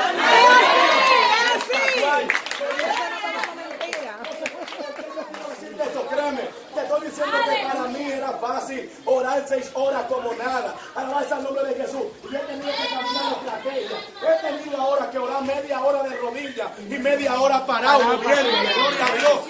Créeme, te estoy diciendo que para mí era fácil orar 6 horas como nada. Alabanza al nombre de Jesús. Y he tenido que cambiar la estrategia. He tenido ahora que orar media hora de rodillas y media hora parado. Gloria a Dios.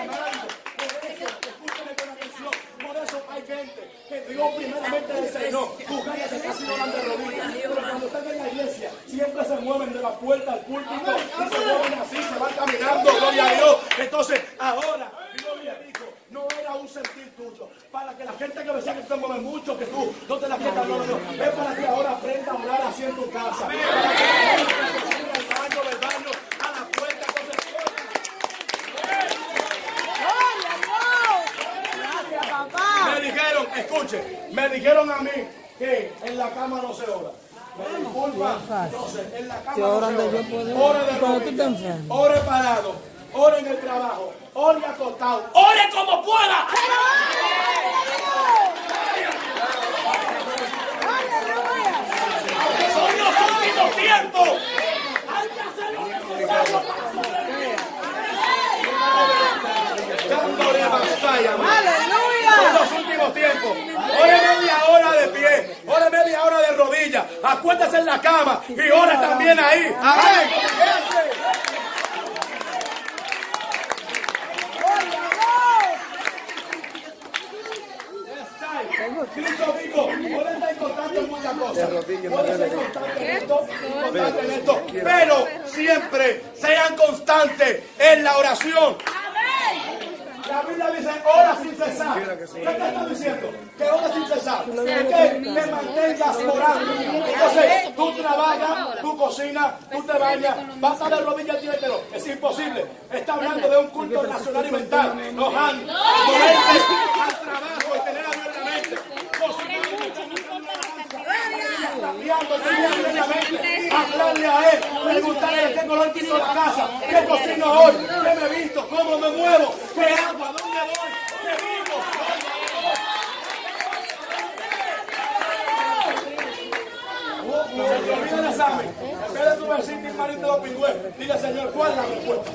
Por eso hay gente que Dios primeramente le enseñó. Tú cállate, casi no dan de rodillas. Pero cuando están en la iglesia, siempre se mueven de la puerta al púlpito y se mueven así, se van caminando. Gloria a Dios. Entonces, ahora, Dios me dijo, no era un sentir tuyo. Para que la gente que decía que tú te mueves mucho, que tú no te la quietas, no. Es para que ahora aprenda a orar así en tu casa. Para que del baño, a la puerta, Gracias, papá. me dijeron, escuche, me dijeron a mí que en la cama no se ora. Me disculpa, no sé, en la cama no se ora. Ore de rodillas, ore parado, ore en el trabajo, ore acostado, ore como pueda. Son los últimos tiempos. Hay que hacer lo necesario en los últimos tiempos. Ore media hora de pie, ore media hora de rodillas, acuérdese en la cama y ore también ahí. Amén. Cristo dijo, puede estar en contacto en muchas cosas, puede ser constante en esto, pero siempre sean constantes en la oración. La Biblia dice, ora sin cesar. ¿Qué te está diciendo? Que ora sin cesar. Que te mantengas orando. Entonces, tú trabajas, tú cocinas, tú te bañas, vas a de rodillas al tiétero. Es imposible. Está hablando de un culto racional y mental. No, Han. Ponerte al trabajo y tener a Dios en la mente. Hablarle a él, preguntarle de qué color pinto la casa, qué cocino hoy, qué me he visto, cómo me muevo, qué hago, a dónde voy, qué vivo. Se te olvida el examen. En vez de tu decirte marito de los pingües, dile Señor, ¿cuál es la respuesta?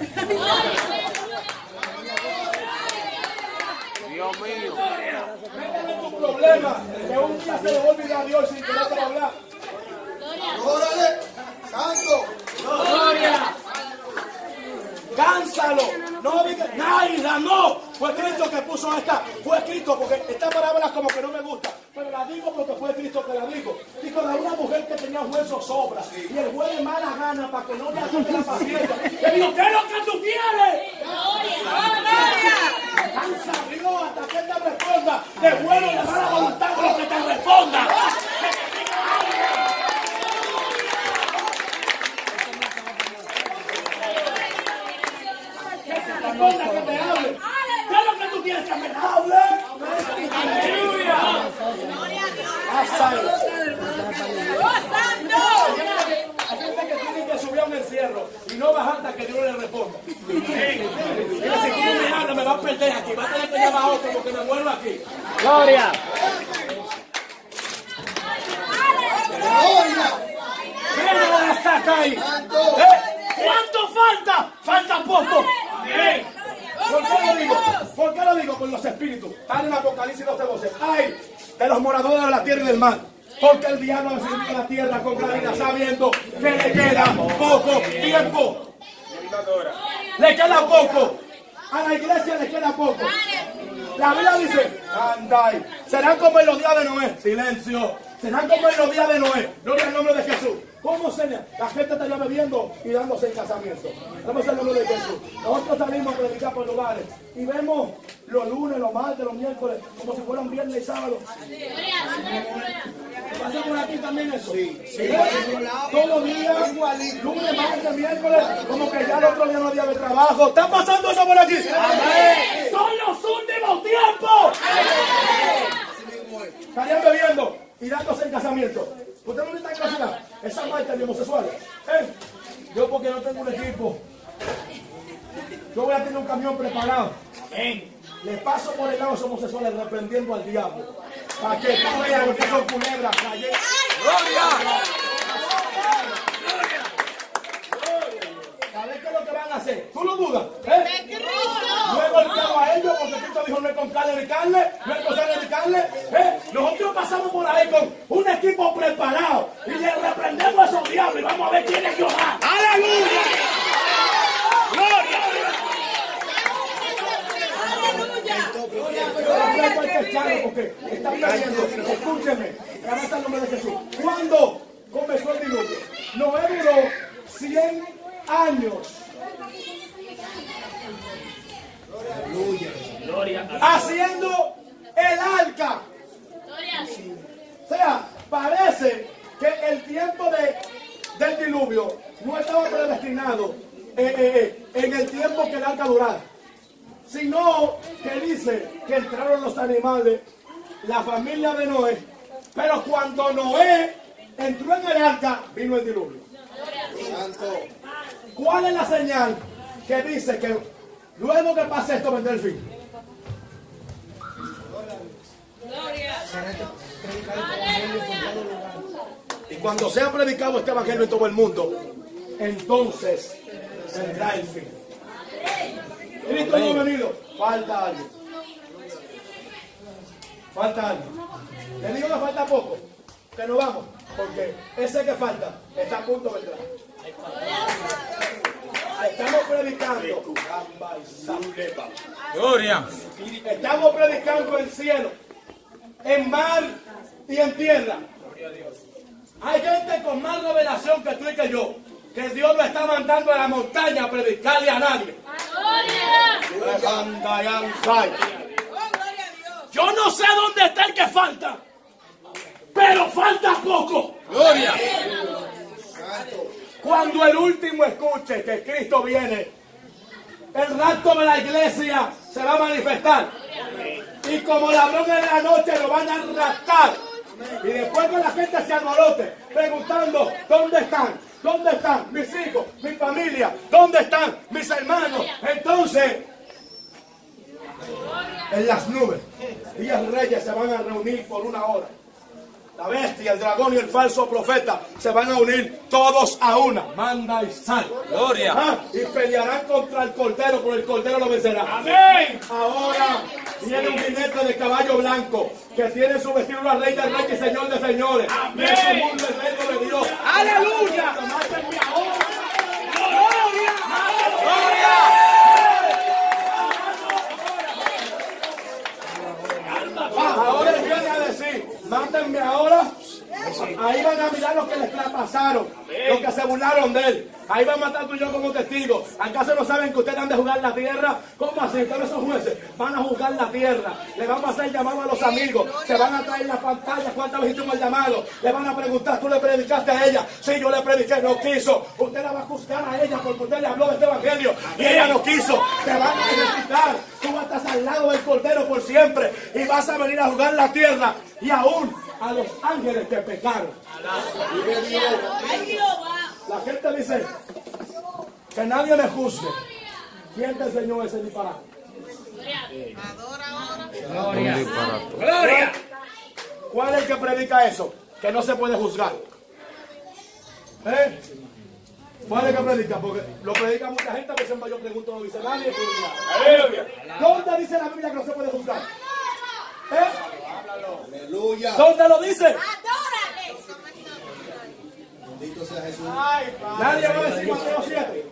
Dios mío. Métele tu problema, que un día se le va a olvidar a Dios sin quererte hablar. ¡Órale! ¡Santo! ¡Gloria! ¡Cánsalo! No digas, ¡Naira, no! Fue Cristo que puso esta. Fue Cristo, porque esta palabra como que no me gusta. Pero la digo porque fue Cristo que la dijo. Dijo de una mujer que tenía un hueso sobra. Y el juez de mala gana para que no le agote la paciencia. Le dijo, ¿qué es lo que tú quieres? Cansa Dios hasta que te responda. De bueno y de mala voluntad con lo que te responda. Que te hable. ¿Qué es lo que tú quieres que me hable? ¡Aleluya! Hay gente que tiene que subir a un cierro y no baja hasta que Dios le responda. Mira, si tú me hablas, me vas a perder aquí. Va a tener que llamar a otro porque me vuelvo aquí. Gloria. Mira hasta acá ahí. ¿Cuánto falta? Falta poco. ¿Por qué lo digo? ¿Por qué lo digo? Por los espíritus. Están en Apocalipsis 12:12. ¡Ay! De los moradores de la tierra y del mar. Porque el diablo ha decidido la tierra con claridad, sabiendo que le queda poco tiempo. Le queda poco. A la iglesia le queda poco. La Biblia dice, andai. Serán como en los días de Noé. Silencio. Serán como en los días de Noé. Gloria al nombre de Jesús. ¿Cómo se la gente estaría bebiendo y dándose en casamiento? Vamos al nombre de Jesús. Nosotros salimos a predicar por lugares y vemos los lunes, los martes, los miércoles, como si fueran viernes y sábado. ¿Pasa por aquí también eso? Sí. Todos los días, lunes, martes, miércoles, como que ya el otro día no había de trabajo. ¿Está pasando eso por aquí? ¡Amén! ¡Son los últimos tiempos! Estarían bebiendo y dándose en casamiento. ¿Usted no está en casa? Esa marca de homosexuales. Yo porque no tengo un equipo, yo voy a tener un camión preparado. Le paso por el lado a los homosexuales reprendiendo al diablo. Para que tú veas lo que son culebras. ¡Gloria! ¿Sabes qué es lo que van a hacer? ¿Tú lo dudas? Luego el pego a ellos porque Cristo dijo no es con carne ni carne, no es con sangre ni carne. Nosotros pasamos por ahí con un equipo preparado y le reprendemos a esos diablos y vamos a ver quién es Jehová. ¡Aleluya! ¡Gloria! Porque están viendo, escúchenme, gracias al nombre de Jesús. ¿Cuándo comenzó el diluvio? Noé duró 100 años. Haciendo el arca. O sea, parece que el tiempo del diluvio no estaba predestinado en el tiempo que el arca durara, sino que dice que entraron los animales, la familia de Noé, pero cuando Noé entró en el arca, vino el diluvio. ¿Cuál es la señal que dice que luego que pase esto vendrá el fin? Y cuando sea predicado este evangelio en todo el mundo, entonces vendrá el fin. Cristo no ha venido. Falta algo. Falta algo. Le digo que falta poco. Que no vamos. Porque ese que falta está a punto de entrar. Estamos predicando. Gloria. Estamos predicando en cielo, en mar y en tierra. Hay gente con más revelación que tú y que yo, que Dios no está mandando a la montaña a predicarle a nadie. Yo no sé dónde está el que falta, pero falta poco. Gloria. Cuando el último escuche que Cristo viene, el rapto de la iglesia se va a manifestar. Y como ladrón en la noche lo van a raptar. Y después que la gente se alborote preguntando, ¿dónde están? ¿Dónde están mis hijos, mi familia? ¿Dónde están mis hermanos? Entonces, en las nubes, 10 reyes se van a reunir por una hora. La bestia, el dragón y el falso profeta se van a unir todos a una. Manda y sal. Gloria. Y pelearán contra el cordero, pero el cordero lo vencerá. Amén. Ahora viene un jinete de caballo blanco que tiene su vestido al rey del rey y señor de señores. Amén. En su mundo el reino de Dios. Aleluya. Mátenme ahora. Gloria. Gloria. Ahora él viene a decir, mátenme ahora. Ahí van a mirar lo que les pasaron, los que se burlaron de él. Ahí van a matar tú y yo como testigos. ¿Acaso no saben que ustedes han de jugar la tierra? ¿Cómo así? Ustedes son jueces. Van a jugar la tierra. Le vamos a hacer llamado a los amigos. Se van a traer las pantallas. ¿Cuántas veces hicimos el llamado? Le van a preguntar, ¿tú le predicaste a ella? Sí, yo le prediqué, no quiso. Usted la va a juzgar a ella porque usted le habló de este evangelio y ella no quiso. Te van a necesitar. Tú vas a estar al lado del cordero por siempre y vas a venir a jugar la tierra y aún a los ángeles que pecaron. La gente dice que nadie me juzgue. ¿Quién te enseñó ese disparate? Gloria. ¿Cuál es el que predica eso? Que no se puede juzgar. ¿Cuál es el que predica? Porque lo predica mucha gente, por ejemplo yo pregunto, no dice nadie. ¿Dónde dice la Biblia que no se puede juzgar? Aleluya. ¿Dónde lo dice? Adórale. Bendito sea Jesús. Nadie va a decir Mateo 7.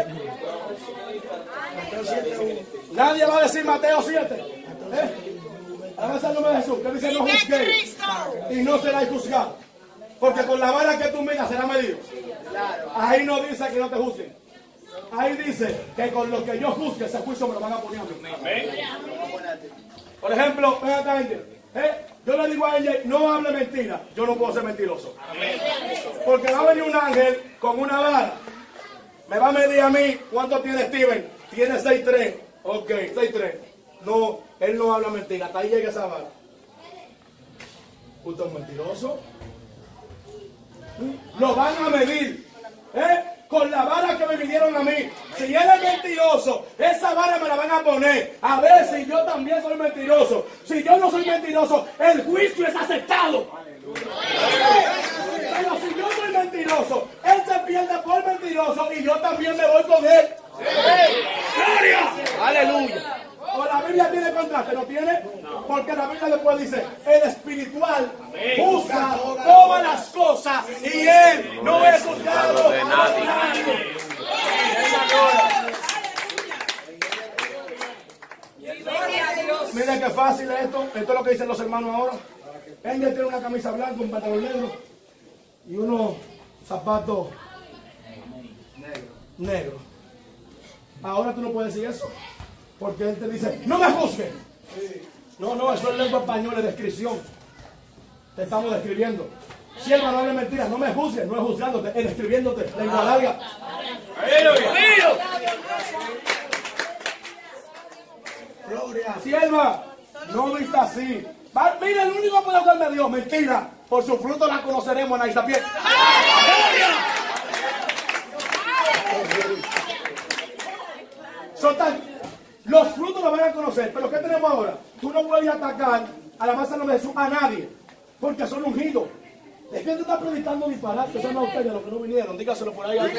Nadie va a decir Mateo 7. Alabanza al nombre de Jesús. Que dice no juzguéis y no seráis juzgados. Porque con la vara que tú midas será medido. Ahí no dice que no te juzguen. Ahí dice que con lo que yo juzgue, ese juicio me lo van a poner a mí. Por ejemplo, ven acá, gente. Yo le digo a ella, no hable mentira. Yo no puedo ser mentiroso. Porque va a venir un ángel con una vara. Me va a medir a mí. ¿Cuánto tiene Steven? Tiene 6'3". Ok, 6'3". No, él no habla mentira. Hasta ahí llega esa vara. ¿Usted es mentiroso? Lo van a medir. Con la vara que me midieron a mí. Si él es mentiroso, esa vara me la van a poner. A ver si yo también soy mentiroso. Si yo no soy mentiroso, el juicio es aceptado. Pero si yo soy mentiroso, él se pierde por mentiroso y yo también me voy con él. ¡Gloria! ¡Aleluya! ¿O la Biblia tiene contraste? ¿No tiene? Porque la Biblia después dice, el espiritual juzga todas las cosas y él no es juzgado de nadie. Mira qué fácil es esto. Esto es lo que dicen los hermanos ahora. Ella tiene una camisa blanca, un pantalón negro y unos zapatos negros. Ahora tú no puedes decir eso. Porque él te dice, no me juzgues. No, eso es lengua española, es descripción. Te estamos describiendo. Si el no hable mentiras, no me juzgues, no es juzgándote, es describiéndote, lengua larga. Sierva, no vista así. Mira, el único que puede hablarme a Dios, mentira. Por su fruto la conoceremos, Anaísa Piel. Los frutos los van a conocer, pero ¿qué tenemos ahora? Tú no puedes atacar a la masa de Jesús a nadie, porque son ungidos. Es que tú estás predicando disparate, eso no a ustedes, los que no vinieron, dígaselo por ahí.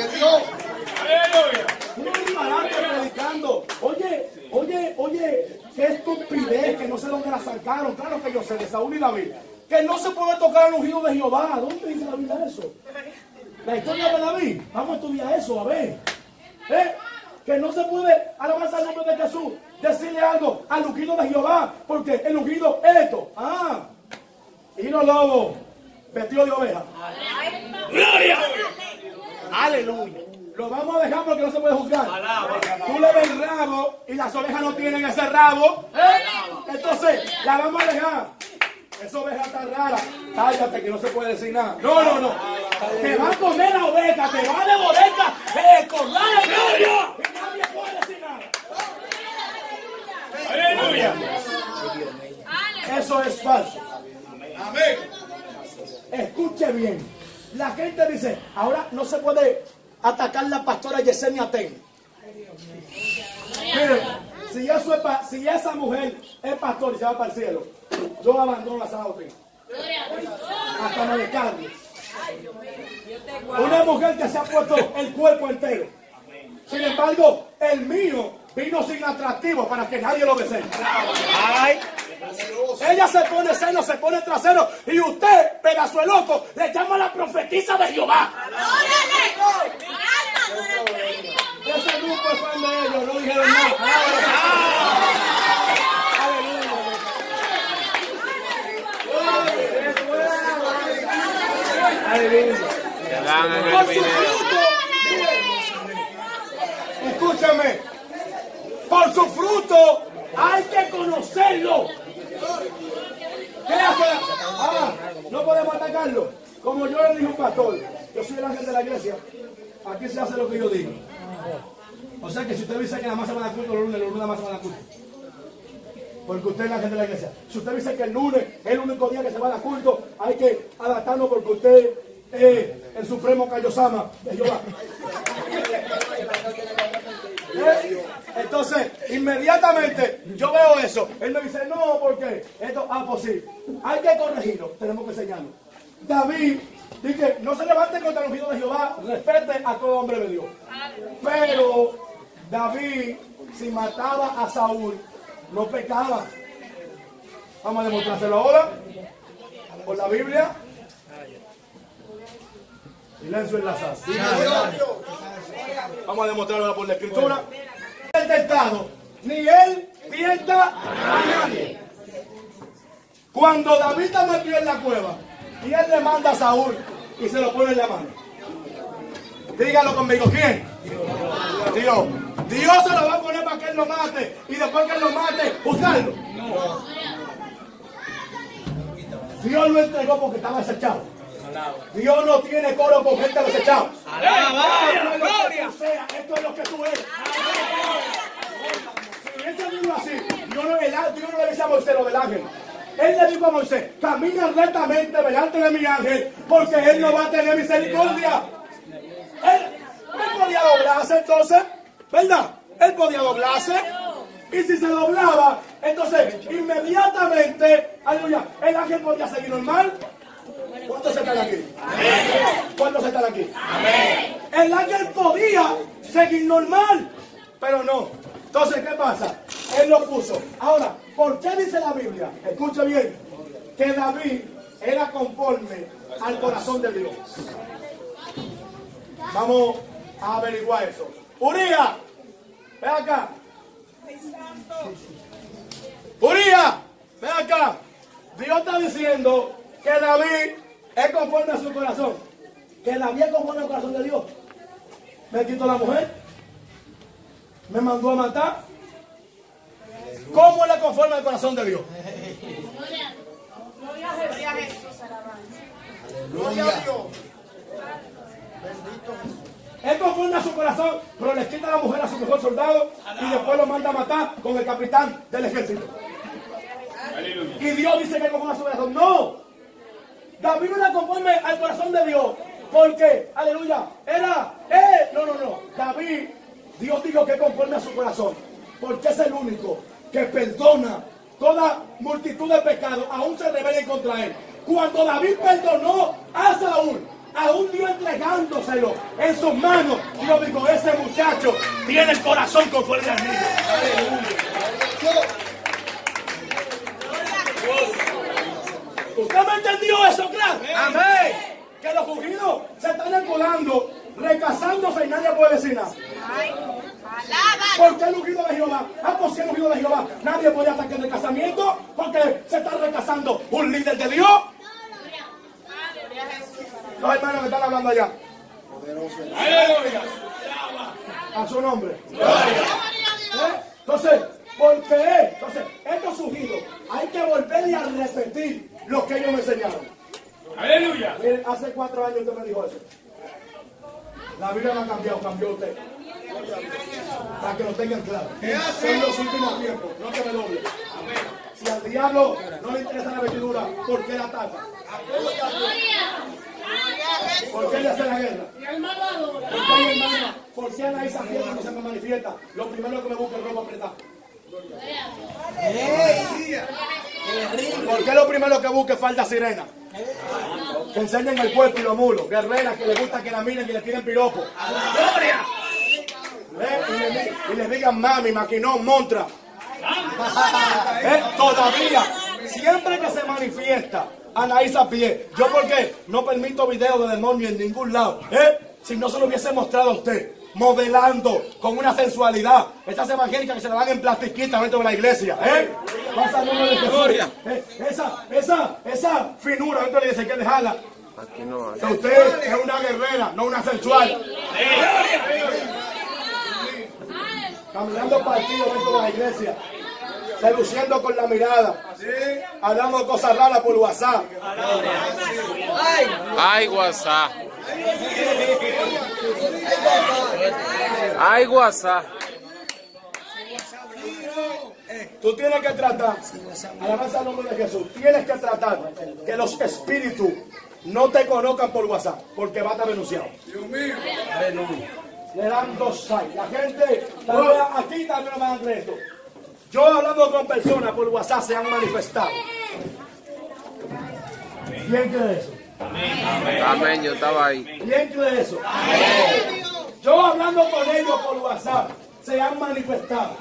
Uno disparate predicando. Oye, qué estupidez que no sé dónde la sacaron. Claro que yo sé de Saúl y David, que no se puede tocar al ungido de Jehová. ¿Dónde dice la Biblia eso? La historia de David, vamos a estudiar eso, a ver. Que no se puede, alabanza al nombre de Jesús, decirle algo al ungido de Jehová, porque el ungido es esto. Y los lobos, vestido de oveja. ¡Gloria! ¡Aleluya! Lo vamos a dejar porque no se puede juzgar. Tú le ves el rabo y las ovejas no tienen ese rabo. Entonces, la vamos a dejar. Esa oveja está rara. Cállate que no se puede decir nada. No. Te va a comer la oveja, te va a devorar el corral de gloria. Y nadie puede decir nada. ¡Aleluya! Eso es falso. Amén. Escuche bien. La gente dice, ahora no se puede atacar la pastora Yesenia Ten. Miren, si esa mujer es pastor y se va para el cielo, yo abandono la Sana Doctrina. Hasta me descargue. Una mujer que se ha puesto el cuerpo entero. Sin embargo, el mío vino sin atractivo para que nadie lo desee. Ella se pone seno, se pone trasero. Y usted, pedazo de loco, le llama a la profetisa de Jehová. Ese grupo es fan de ellos, no dijeron nada. Por su fruto, escúchame, por su fruto hay que conocerlo. ¿Qué hace? No podemos atacarlo. Como yo le dije a un pastor, yo soy el ángel de la iglesia, aquí se hace lo que yo digo. O sea que si usted dice que nada más se van a culto los lunes nada más se van a culto. Porque usted es la gente de la iglesia. Si usted dice que el lunes es el único día que se va a culto, hay que adaptarlo porque usted el supremo Kaiosama de Jehová. Entonces, inmediatamente yo veo eso. Él me dice, no, porque esto, pues sí, hay que corregirlo, tenemos que enseñarlo. David dice, no se levante contra el ungido de Jehová, respete a todo hombre de Dios. Pero David, si mataba a Saúl, no pecaba. Vamos a demostrárselo ahora, por la Biblia. Silencio en la sala. Vamos a demostrarlo ahora por la Escritura. El tentado, ni él tienta a nadie. Cuando David está metido en la cueva y él le manda a Saúl y se lo pone en la mano. Dígalo conmigo, ¿quién? Dios. Dios se lo va a poner para que él lo mate y después que él lo mate, usarlo. Dios lo entregó porque estaba desechado. Dios no tiene coro con gente desechada. Esto es lo que tú eres. Si hubiese sido así, Dios no le dice a Moisés lo del ángel. Él le dijo a Moisés, camina rectamente delante de mi ángel, porque él no va a tener misericordia. Él podía doblarse entonces, ¿verdad? Él podía doblarse. Y si se doblaba, entonces inmediatamente, aleluya, el ángel podía seguir normal. ¿Cuántos están aquí? ¿Cuántos están aquí? El ángel podía seguir normal, pero no. Entonces, ¿qué pasa? Él lo puso. Ahora, ¿por qué dice la Biblia? Escucha bien, que David era conforme al corazón de Dios. Vamos a averiguar eso. Uría, ven acá. Uría, ven acá. Dios está diciendo que David es conforme a su corazón. Que David es conforme al corazón de Dios. Me quitó la mujer. Me mandó a matar. ¿Cómo él es conforme al corazón de Dios? Gloria a Jesús, alabanza. Gloria a Dios. Él conforme a su corazón, pero le quita a la mujer a su mejor soldado y después lo manda a matar con el capitán del ejército. Y Dios dice que es conforme a su corazón. No. David no era conforme al corazón de Dios. Porque, aleluya, era, no. David, Dios dijo que es conforme a su corazón. Porque es el único que perdona toda multitud de pecados, aún se rebelen contra él. Cuando David perdonó a Saúl, aún Dios entregándoselo en sus manos, Dios dijo, ese muchacho tiene el corazón conforme al mío. Aleluya. ¿Usted me entendió eso, claro? Amén. Que los ungidos se están encolando, recasándose y nadie puede decir nada. ¿Por qué el ungido de Jehová? Pues si el ungido de Jehová, nadie puede atacar el recasamiento porque se está recasando un líder de Dios. Los hermanos que están hablando allá. Aleluya. A su nombre. Entonces, ¿por qué? Entonces, estos ungidos hay que volver a repetir lo que ellos me enseñaron. Aleluya. Miren, hace 4 años usted me dijo eso. La Biblia no ha cambiado, cambió usted. Para que lo tengan claro. Son los últimos tiempos, no que me doble. Si al diablo no le interesa la vestidura, ¿por qué la ataca? ¿Por qué le hace la guerra? ¿Por qué mi hermana? ¿Por qué Anaí Santiago no se me manifiesta? Lo primero que me busca es ropa apretada. ¿Por qué lo primero que busca es falda sirena? Que enseñen el cuerpo y los mulos. Guerreras que les gusta que la miren y le tiren piropo. ¡Gloria! Y le digan mami, maquinón, montra. Todavía, siempre que se manifiesta Anaí a pie, yo porque no permito videos de demonios en ningún lado, si no se lo hubiese mostrado a usted, modelando con una sensualidad, estas evangélicas que se la dan en plastiquita dentro de la iglesia, pasa el nombre de Jesús, esa finura dentro de la iglesia hay que dejarla. Que usted es una guerrera, no una sensual. Caminando partido dentro de la iglesia, seduciendo con la mirada, hablando cosas raras por WhatsApp. Ay, WhatsApp. Ay, WhatsApp. Tú tienes que tratar, alabanza al nombre de Jesús, tienes que tratar que los espíritus no te conozcan por WhatsApp, porque va a estar denunciado. Dios mío. Le dan 2 likes. La gente, tal vez aquí también no van a creer esto. Yo hablando con personas por WhatsApp se han manifestado. ¿Quién cree eso? Amén, yo estaba ahí. ¿Quién cree eso? Yo hablando con ellos por WhatsApp se han manifestado.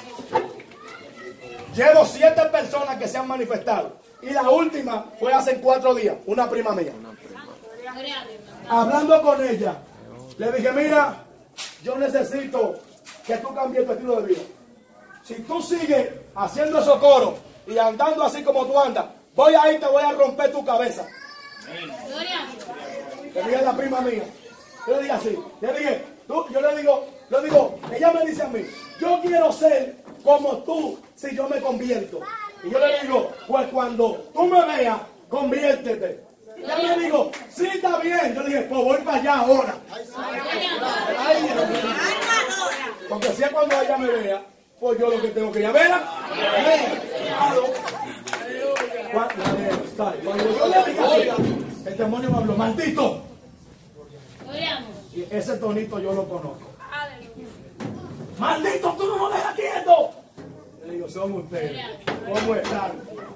Llevo 7 personas que se han manifestado. Y la última fue hace 4 días, una prima mía. Hablando con ella, le dije, mira, yo necesito que tú cambies tu estilo de vida. Si tú sigues haciendo esos coros y andando así como tú andas, voy a ir y te voy a romper tu cabeza. Le dije a la prima mía, yo le dije así, le dije, yo le digo, ella me dice a mí, yo quiero ser como tú si yo me convierto. Y yo le digo, pues cuando tú me veas, conviértete. Ella me dijo, sí, está bien. Yo le dije, pues voy para allá ahora. Porque si es cuando ella me vea, pues yo lo que tengo que ir a verla. Cuando yo le diga así, el demonio me habló, maldito. Y ese tonito yo lo conozco. Maldito, tú no me dejas quieto. Le digo, son ustedes. ¿Cómo están?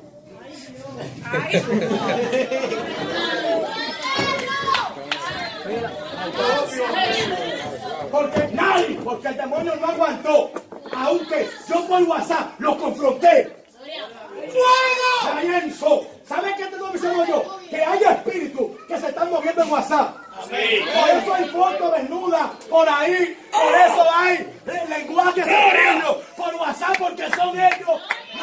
Porque el demonio no aguantó. Aunque yo por WhatsApp lo confronté. ¡Fuego! Comienzo. ¿Sabe qué te estoy diciendo yo? Que hay espíritus que se están moviendo en WhatsApp. Por eso hay fotos desnudas por ahí. Por eso hay lenguaje femenino por WhatsApp, porque son ellos.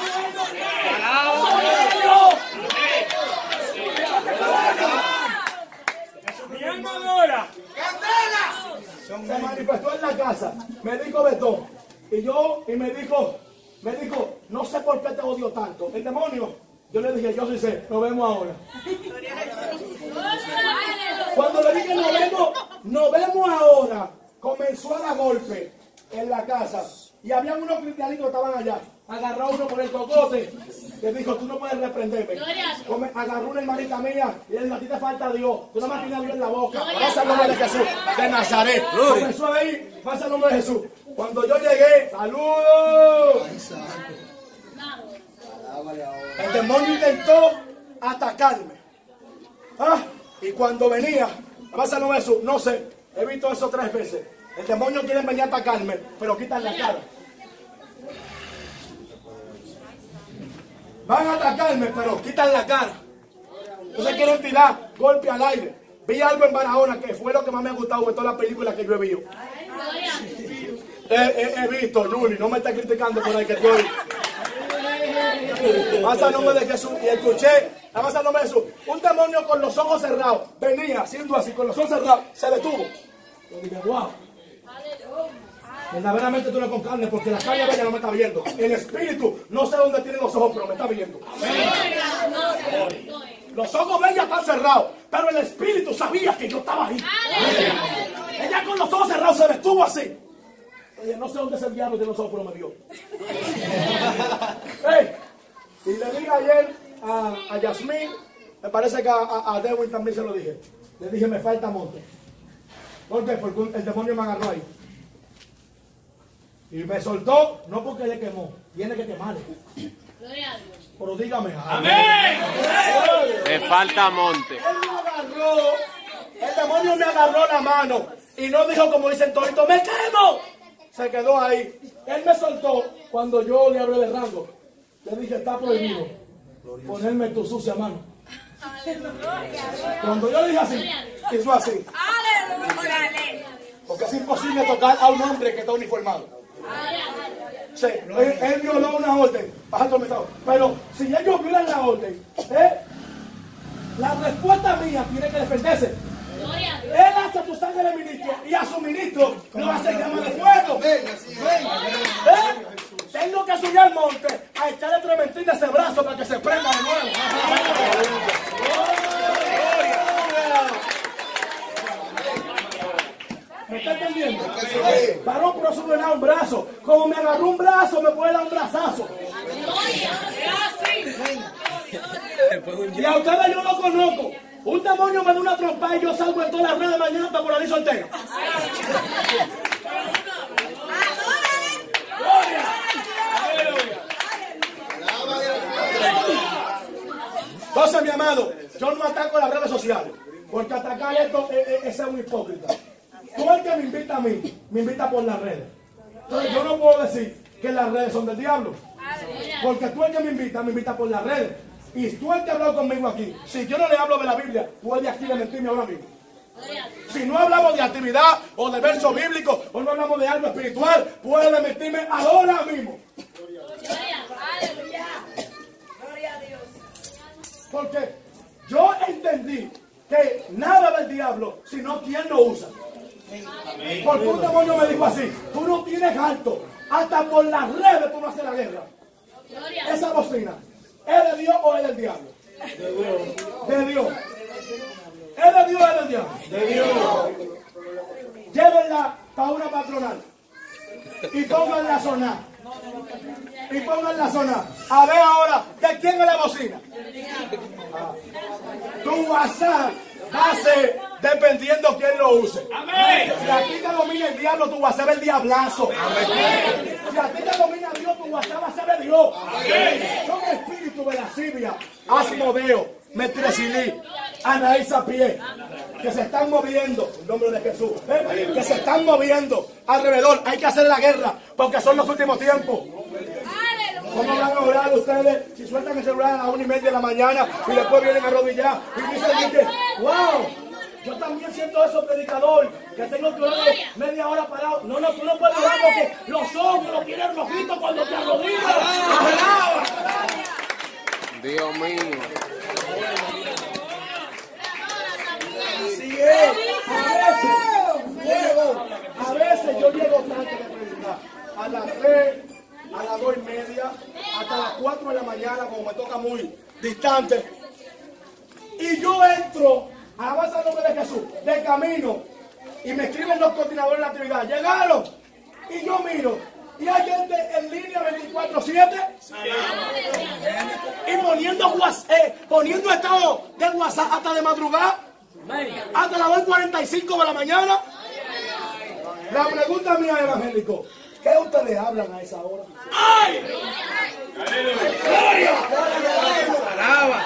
Mi alma adora. Se manifestó en la casa. Me dijo Betón. Y me dijo, no sé por qué te odio tanto. El demonio. Yo le dije, yo sí sé, nos vemos ahora. Cuando le dije nos vemos ahora, comenzó a dar golpe en la casa. Y había unos cristianitos que estaban allá. Agarró uno por el cocote. Le dijo, tú no puedes reprenderme. Agarró una hermanita mía y le dijo, a ti te falta Dios. Tú no más tienes a Dios en la boca. Pasa el nombre de Jesús, de Nazaret. Comenzó ahí, pasa el nombre de Jesús. Cuando yo llegué, ¡saludos! El demonio intentó atacarme. Y cuando venía, pasa el nombre de Jesús, no sé, he visto eso 3 veces. El demonio quiere venir a atacarme, pero quitan la cara. Van a atacarme, pero quitan la cara. Entonces quieren tirar golpe al aire. Vi algo en Barahona que fue lo que más me ha gustado de todas las películas que yo he visto. He visto, Juli, no me está criticando por ahí que estoy. Pasa el nombre de Jesús. Y escuché, pasa el nombre de Jesús. Un demonio con los ojos cerrados. Venía haciendo así, con los ojos cerrados. Se detuvo. Yo dije, wow. Verdaderamente tú no con carne, porque la carne bella no me está viendo. El espíritu, no sé dónde tiene los ojos, pero me está viendo. Los ojos de ella están cerrados, pero el espíritu sabía que yo estaba ahí. Ella con los ojos cerrados se detuvo así. Oye, no sé dónde es el diablo de los ojos, pero me vio. Y le dije ayer a Yasmín, me parece que a Dewey también se lo dije. Le dije, me falta monte. ¿Por qué? Porque el demonio me agarró ahí. Y me soltó, no porque le quemó, tiene que quemarle. Pero dígame, amén. Me falta monte. Él me agarró, el demonio me agarró la mano y no dijo como dicen toditos, ¡me quemo! Se quedó ahí. Él me soltó cuando yo le hablé de rango. Le dije, está prohibido ponerme tu sucia mano. Cuando yo le dije así, hizo así. Porque es imposible tocar a un hombre que está uniformado. Sí, él violó una orden, pero si ellos violan la orden, la respuesta mía tiene que defenderse. Él hace tu sangre de ministro y a su ministro lo hace llama de fuego. Tengo que subir al monte a echarle trementín de ese brazo para que se prenda de nuevo. ¿Me está entendiendo? Varón, pero eso no da un brazo. Como me agarró un brazo, me puede dar un brazazo. Y a ustedes yo lo conozco. Un demonio me da una trompa y yo salgo en todas las redes mañana hasta por ahí soltero. Entonces, mi amado, yo no ataco las redes sociales, porque atacar esto es ser un hipócrita. Tú el que me invita a mí, me invita por las redes. Entonces yo no puedo decir que las redes son del diablo, porque tú el que me invita por las redes. Y tú el que ha hablado conmigo aquí, si yo no le hablo de la Biblia, puede aquí de mentirme ahora mismo. Si no hablamos de actividad o de verso bíblico o no hablamos de algo espiritual, puede mentirme ahora mismo. Porque yo entendí que nada del diablo, sino quien lo usa. Porque un demonio me dijo así: tú no tienes alto, hasta por las redes tú no haces la guerra. Esa bocina, ¿es de Dios o es del diablo? De Dios. De Dios. ¿Es de Dios o es del diablo? De Dios. Llévenla para una patronal y pónganla a sonar. Y pónganla a sonar. A ver ahora, ¿de quién es la bocina? Tu WhatsApp va a ser dependiendo quién lo use. Amén. Si a ti te domina el diablo, tu WhatsApp es el diablazo. Amén. Si a ti te domina Dios, tu WhatsApp va a ser de Dios. Amén. Son espíritus de lascivia, Asmodeo, Metresilí, Anaí Sapié, que se están moviendo, en nombre de Jesús, que se están moviendo alrededor. Hay que hacer la guerra, porque son los últimos tiempos. ¿Cómo van a orar ustedes si sueltan el celular a las 1:30 de la mañana y después vienen a arrodillar y dicen que, wow, yo también siento eso, predicador, que tengo que orar media hora parado? No, tú no puedes orar porque los ojos los tienes rojitos cuando te arrodillas. Dios mío. Así es. A veces yo llego tarde de predicar, a las 3, a las 2:30, hasta las 4 de la mañana, como me toca muy distante. Y yo entro, alabanza al nombre de Jesús, de camino, y me escriben los coordinadores de la actividad: llegaron. Y yo miro, y hay gente en línea 24/7 y poniendo estado de WhatsApp hasta de madrugada, hasta las 2:45 de la mañana. La pregunta mía, evangélico: ¿qué ustedes hablan a esa hora? ¡Ay! ¡Gloria! ¡Alaba!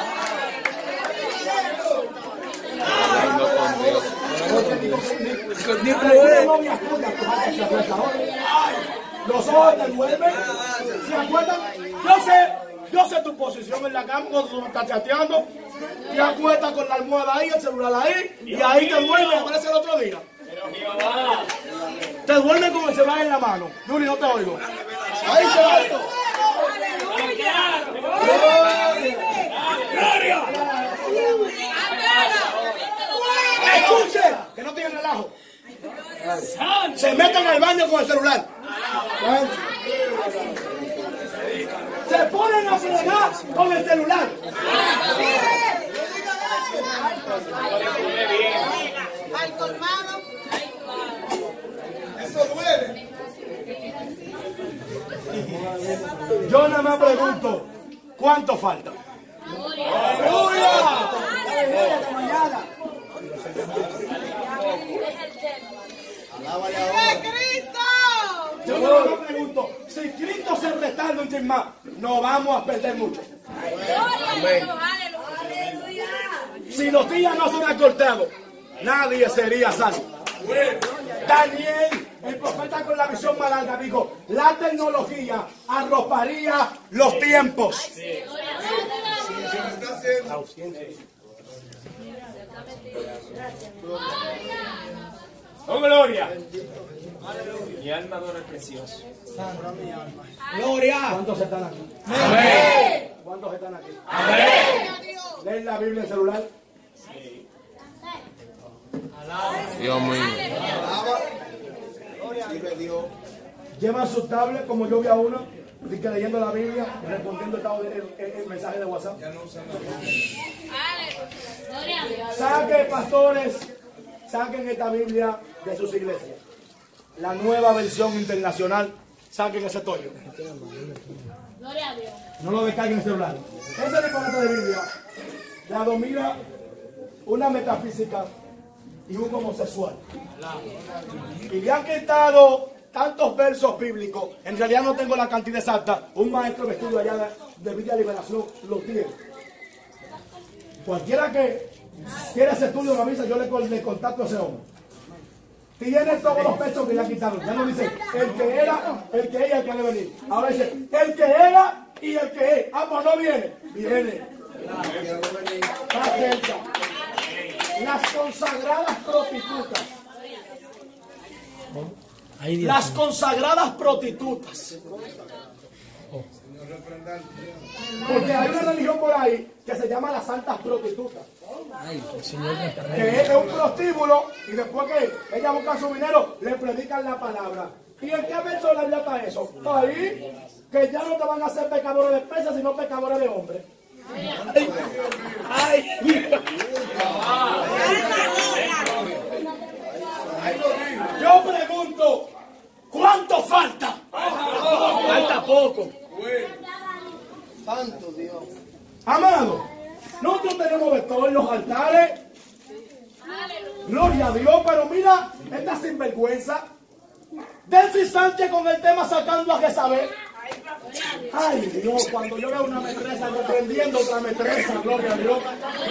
Los ojos te duermen. ¿Se acuerdan? Yo sé tu posición en la cama cuando tú estás chateando. Te acuestas con la almohada ahí, el celular ahí, y ahí te duermes. Aparece el otro día. Te duermes con el celular en la mano. Juli, no te oigo. Ahí se va esto. ¡Gloria! Escuche, que no tiene relajo. Se meten al baño con el celular. Se ponen a fregar con el celular. Al colmado. Eso duele. Yo nada más pregunto: ¿cuánto falta? ¡Aleluya! Yo nada más pregunto: si Cristo se retarda un chin más, no vamos a perder mucho. Si los días no son acortados, nadie sería salvo. Daniel, el profeta con la visión más larga, dijo: la tecnología arroparía los tiempos. ¡Oh, gloria! Mi alma adora el precioso. Gloria. ¿Cuántos están aquí? Amén. ¿Cuántos están aquí? Amén. ¿Leen la Biblia en el celular? Dios mío. Llevan su tablet, como yo vi a uno, que leyendo la Biblia, respondiendo el mensaje de WhatsApp. Saquen, pastores, saquen esta Biblia de sus iglesias. La nueva versión internacional, saquen ese tollo. No lo descarguen en el celular. Ese disparate de Biblia la domina una metafísica y un homosexual. Y le han quitado tantos versos bíblicos. En realidad no tengo la cantidad exacta. Un maestro de estudio allá de Villa Liberación lo tiene. Cualquiera que quiera ese estudio me avisa, yo le contacto a ese hombre. Tiene todos los versos que le han quitado. Ya no dice el que era, el que ella, el que ha de venir. Ahora dice el que era y el que es. Ah, pues no viene. Viene. Está cerca. Las consagradas prostitutas. Las consagradas prostitutas. Porque hay una religión por ahí que se llama las santas prostitutas. Que es un prostíbulo y después que ella busca su dinero, le predican la palabra. ¿Y en qué verso la Biblia está eso? Ahí, que ya no te van a hacer pecadores de pesas, sino pecadores de hombres. Ay. Yo pregunto, ¿cuánto falta? Falta poco. Santo Dios. Amado, nosotros tenemos de todo en los altares. Gloria a Dios, pero mira, esta sinvergüenza. Delcy Sánchez con el tema sacando a Jezabel. Ay Dios, cuando yo veo una metresa reprendiendo otra metresa, gloria a Dios.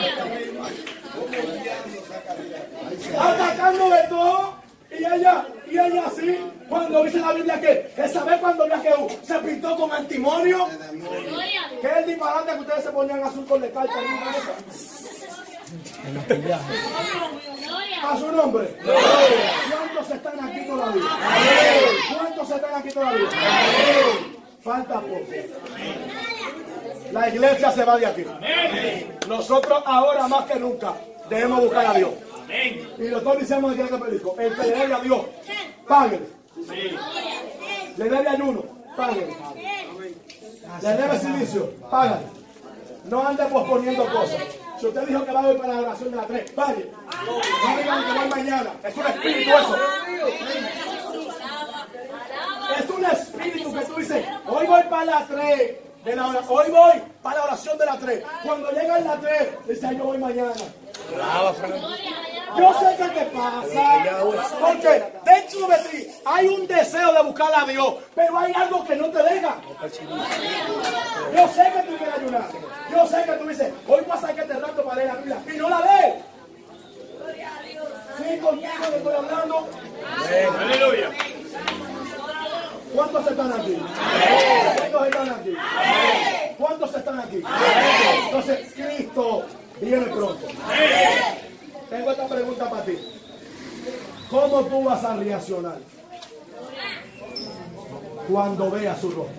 Atacando de todo. Y ella así, cuando dice la Biblia que Jezabel cuando vio a Jehú se pintó con antimonio. Que es el disparate que ustedes se ponían azul con carta a su nombre. ¿Cuántos están aquí todavía? ¿Cuántos están aquí todavía? Falta poco. La iglesia se va de aquí. Nosotros ahora más que nunca debemos buscar a Dios. Y nosotros decimos aquí en este periódico, el que le debe a Dios, páguele. Le debe ayuno, páguele. Le debe silicio, págale. No ande posponiendo cosas. Si usted dijo que va a ir para la oración de las 3, vaya. No digan que va mañana. Es un espíritu eso. Es un espíritu que tú dices, hoy voy para las 3. Hoy voy para la oración de las 3. Cuando llega las 3, dice, yo voy mañana. Yo sé que te pasa, porque dentro de ti hay un deseo de buscar a Dios, pero hay algo que no te deja. Yo sé que tú quieres ayunar, yo sé que tú dices, hoy pasa que te rato para leer la Biblia, y no la lees. Sí, contigo le estoy hablando. Aleluya. ¿Cuántos están aquí? ¿Cuántos están aquí? ¿Cuántos están aquí? Entonces, Cristo viene pronto. Tengo esta pregunta para ti. ¿Cómo tú vas a reaccionar cuando veas su rostro?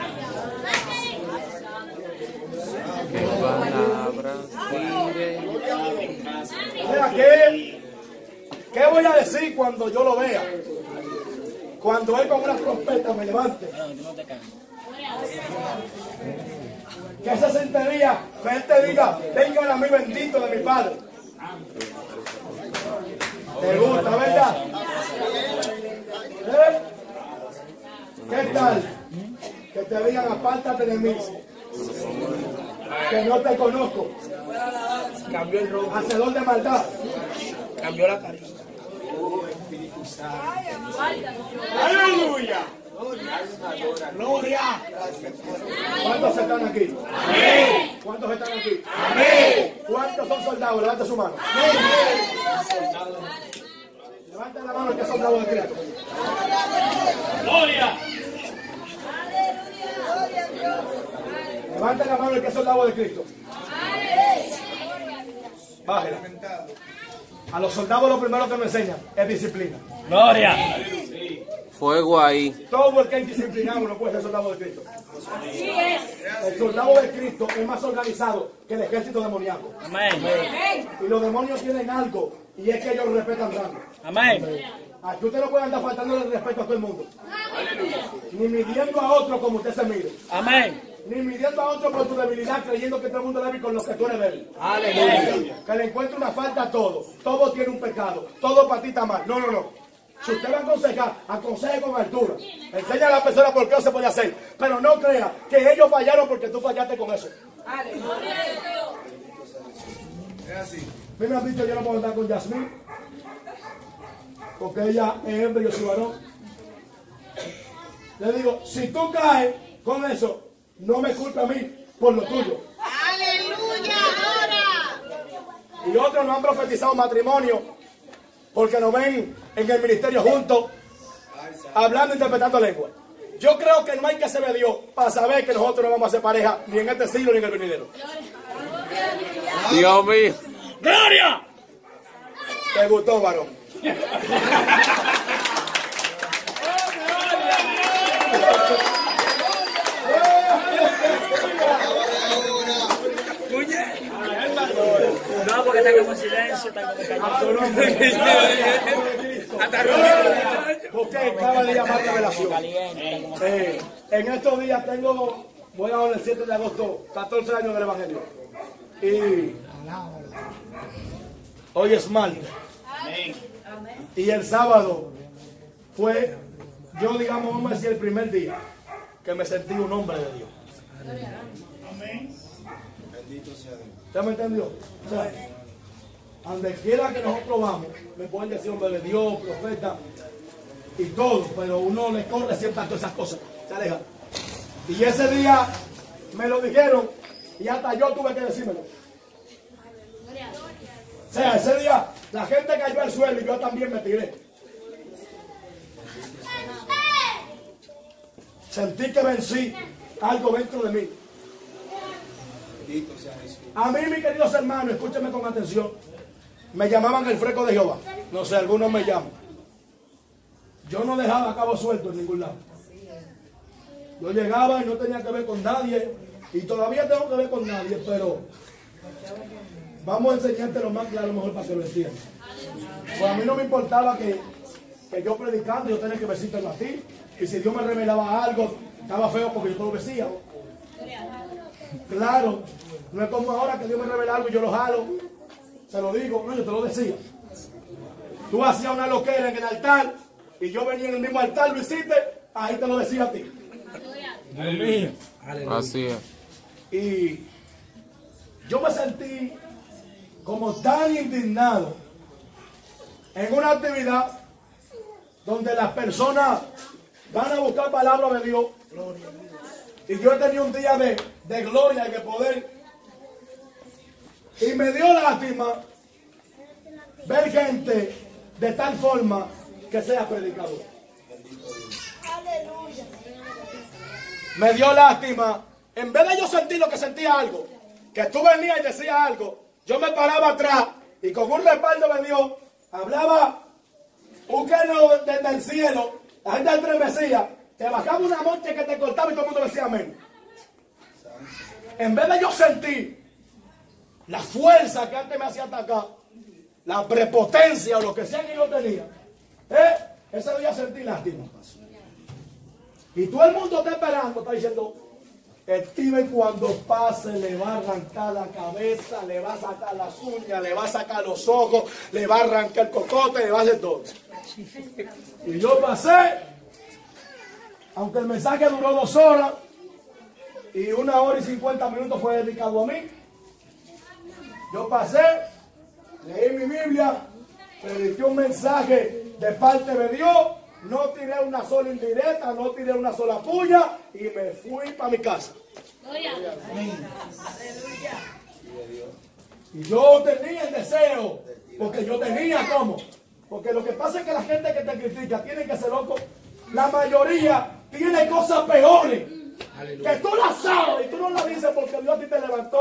Mira, ¿qué voy a decir cuando yo lo vea? Cuando él con una trompeta me levante. Que se sentiría que él te diga, venga a mí bendito de mi Padre. ¿Te gusta, verdad? ¿Eh? ¿Qué tal? Que te digan, apártate de mí, que no te conozco. Cambió el rojo. Hacedor de maldad. Cambió la carita. Aleluya. Gloria. ¿Cuántos están aquí? ¿Cuántos están aquí? ¿Cuántos son soldados? Levanta su mano. Levanta la mano el que es soldado de Cristo. Gloria. Levanta la mano el que es soldado de Cristo. Bájela. A los soldados lo primero que me enseñan es disciplina. Gloria. Fuego ahí. Todo el que es disciplinado no puede ser soldado de Cristo. El soldado de Cristo es más organizado que el ejército demoníaco. Amén. Y los demonios tienen algo, y es que ellos respetan rango. Amén. Aquí usted no puede andar faltando el respeto a todo el mundo. Ni midiendo a otro como usted se mide. Amén. Ni midiendo a otro por tu debilidad, creyendo que todo el mundo es débil con los que tú eres débil. Aleluya. Que le encuentre una falta a todo. Todo tiene un pecado. Todo para ti está mal. No, no, no. Si usted va a aconsejar, aconseje con altura. Enseña a la persona por qué no se puede hacer. Pero no crea que ellos fallaron porque tú fallaste con eso. Es así. mí me han dicho yo no puedo andar con Yasmín, porque ella es hembra y yo soy varón. Le digo, si tú caes con eso, no me culpa a mí por lo tuyo. Aleluya, ahora. Y otros no han profetizado matrimonio porque nos ven en el ministerio juntos, hablando, interpretando lengua. Yo creo que no hay que se ve Dios para saber que nosotros no vamos a hacer pareja ni en este siglo ni en el venidero. Dios mío. ¡Gloria! ¿Te gustó, varón? No, porque está como en silencio, está como callado. Porque acaba de llamar revelación. En estos días voy a el 7 de agosto, 14 años del Evangelio. Y hoy es martes. Y el sábado fue, yo digamos, vamos a decir, el primer día que me sentí un hombre de Dios. ¿Usted me entendió? O sea, donde quiera que nosotros vamos, me pueden decir hombre de Dios, profeta y todo, pero uno le corre siempre a todas esas cosas, se aleja. Y ese día me lo dijeron y hasta yo tuve que decírmelo. O sea, ese día la gente cayó al suelo y yo también me tiré. Sentí que vencí algo dentro de mí. A mí, mis queridos hermanos, escúchenme con atención, me llamaban el fresco de Jehová. No sé, algunos me llaman. Yo no dejaba cabo suelto en ningún lado. Yo llegaba y no tenía que ver con nadie, y todavía tengo que ver con nadie, pero vamos a enseñarte lo más claro mejor para que lo entiendas. Pues a mí no me importaba que yo predicando, yo tenía que decirte a ti, y si Dios me revelaba algo, estaba feo porque yo te lo decía. Claro, no es como ahora que Dios me revela algo y yo lo jalo, se lo digo, no, yo te lo decía. Tú hacías una loquera en el altar y yo venía en el mismo altar, lo hiciste, ahí te lo decía a ti. Aleluya. Así es. Y yo me sentí como tan indignado en una actividad donde las personas van a buscar palabras de Dios. Y yo tenía un día de gloria y de poder. Y me dio lástima ver gente de tal forma que sea predicador. Me dio lástima. En vez de yo sentir lo que sentía algo, que tú venías y decías algo, yo me paraba atrás y con un respaldo de Dios hablaba un queno desde el cielo. La gente estremecía. Te bajaba una noche que te cortaba y todo el mundo decía amén. En vez de yo sentir la fuerza que antes me hacía atacar, la prepotencia o lo que sea que yo tenía, ese día sentí lástima. Y todo el mundo está esperando, está diciendo, Steven cuando pase le va a arrancar la cabeza, le va a sacar las uñas, le va a sacar los ojos, le va a arrancar el cocote, le va a hacer todo. Y yo pasé, aunque el mensaje duró 2 horas y 1 hora y 50 minutos fue dedicado a mí. Yo pasé, leí mi Biblia, prediqué un mensaje de parte de Dios, no tiré una sola indirecta, no tiré una sola puya y me fui para mi casa. Y yo tenía el deseo, porque yo tenía como. Porque lo que pasa es que la gente que te critica tiene que ser loco. La mayoría tiene cosas peores. Aleluya. Que tú las sabes y tú no las dices porque Dios a ti te levantó.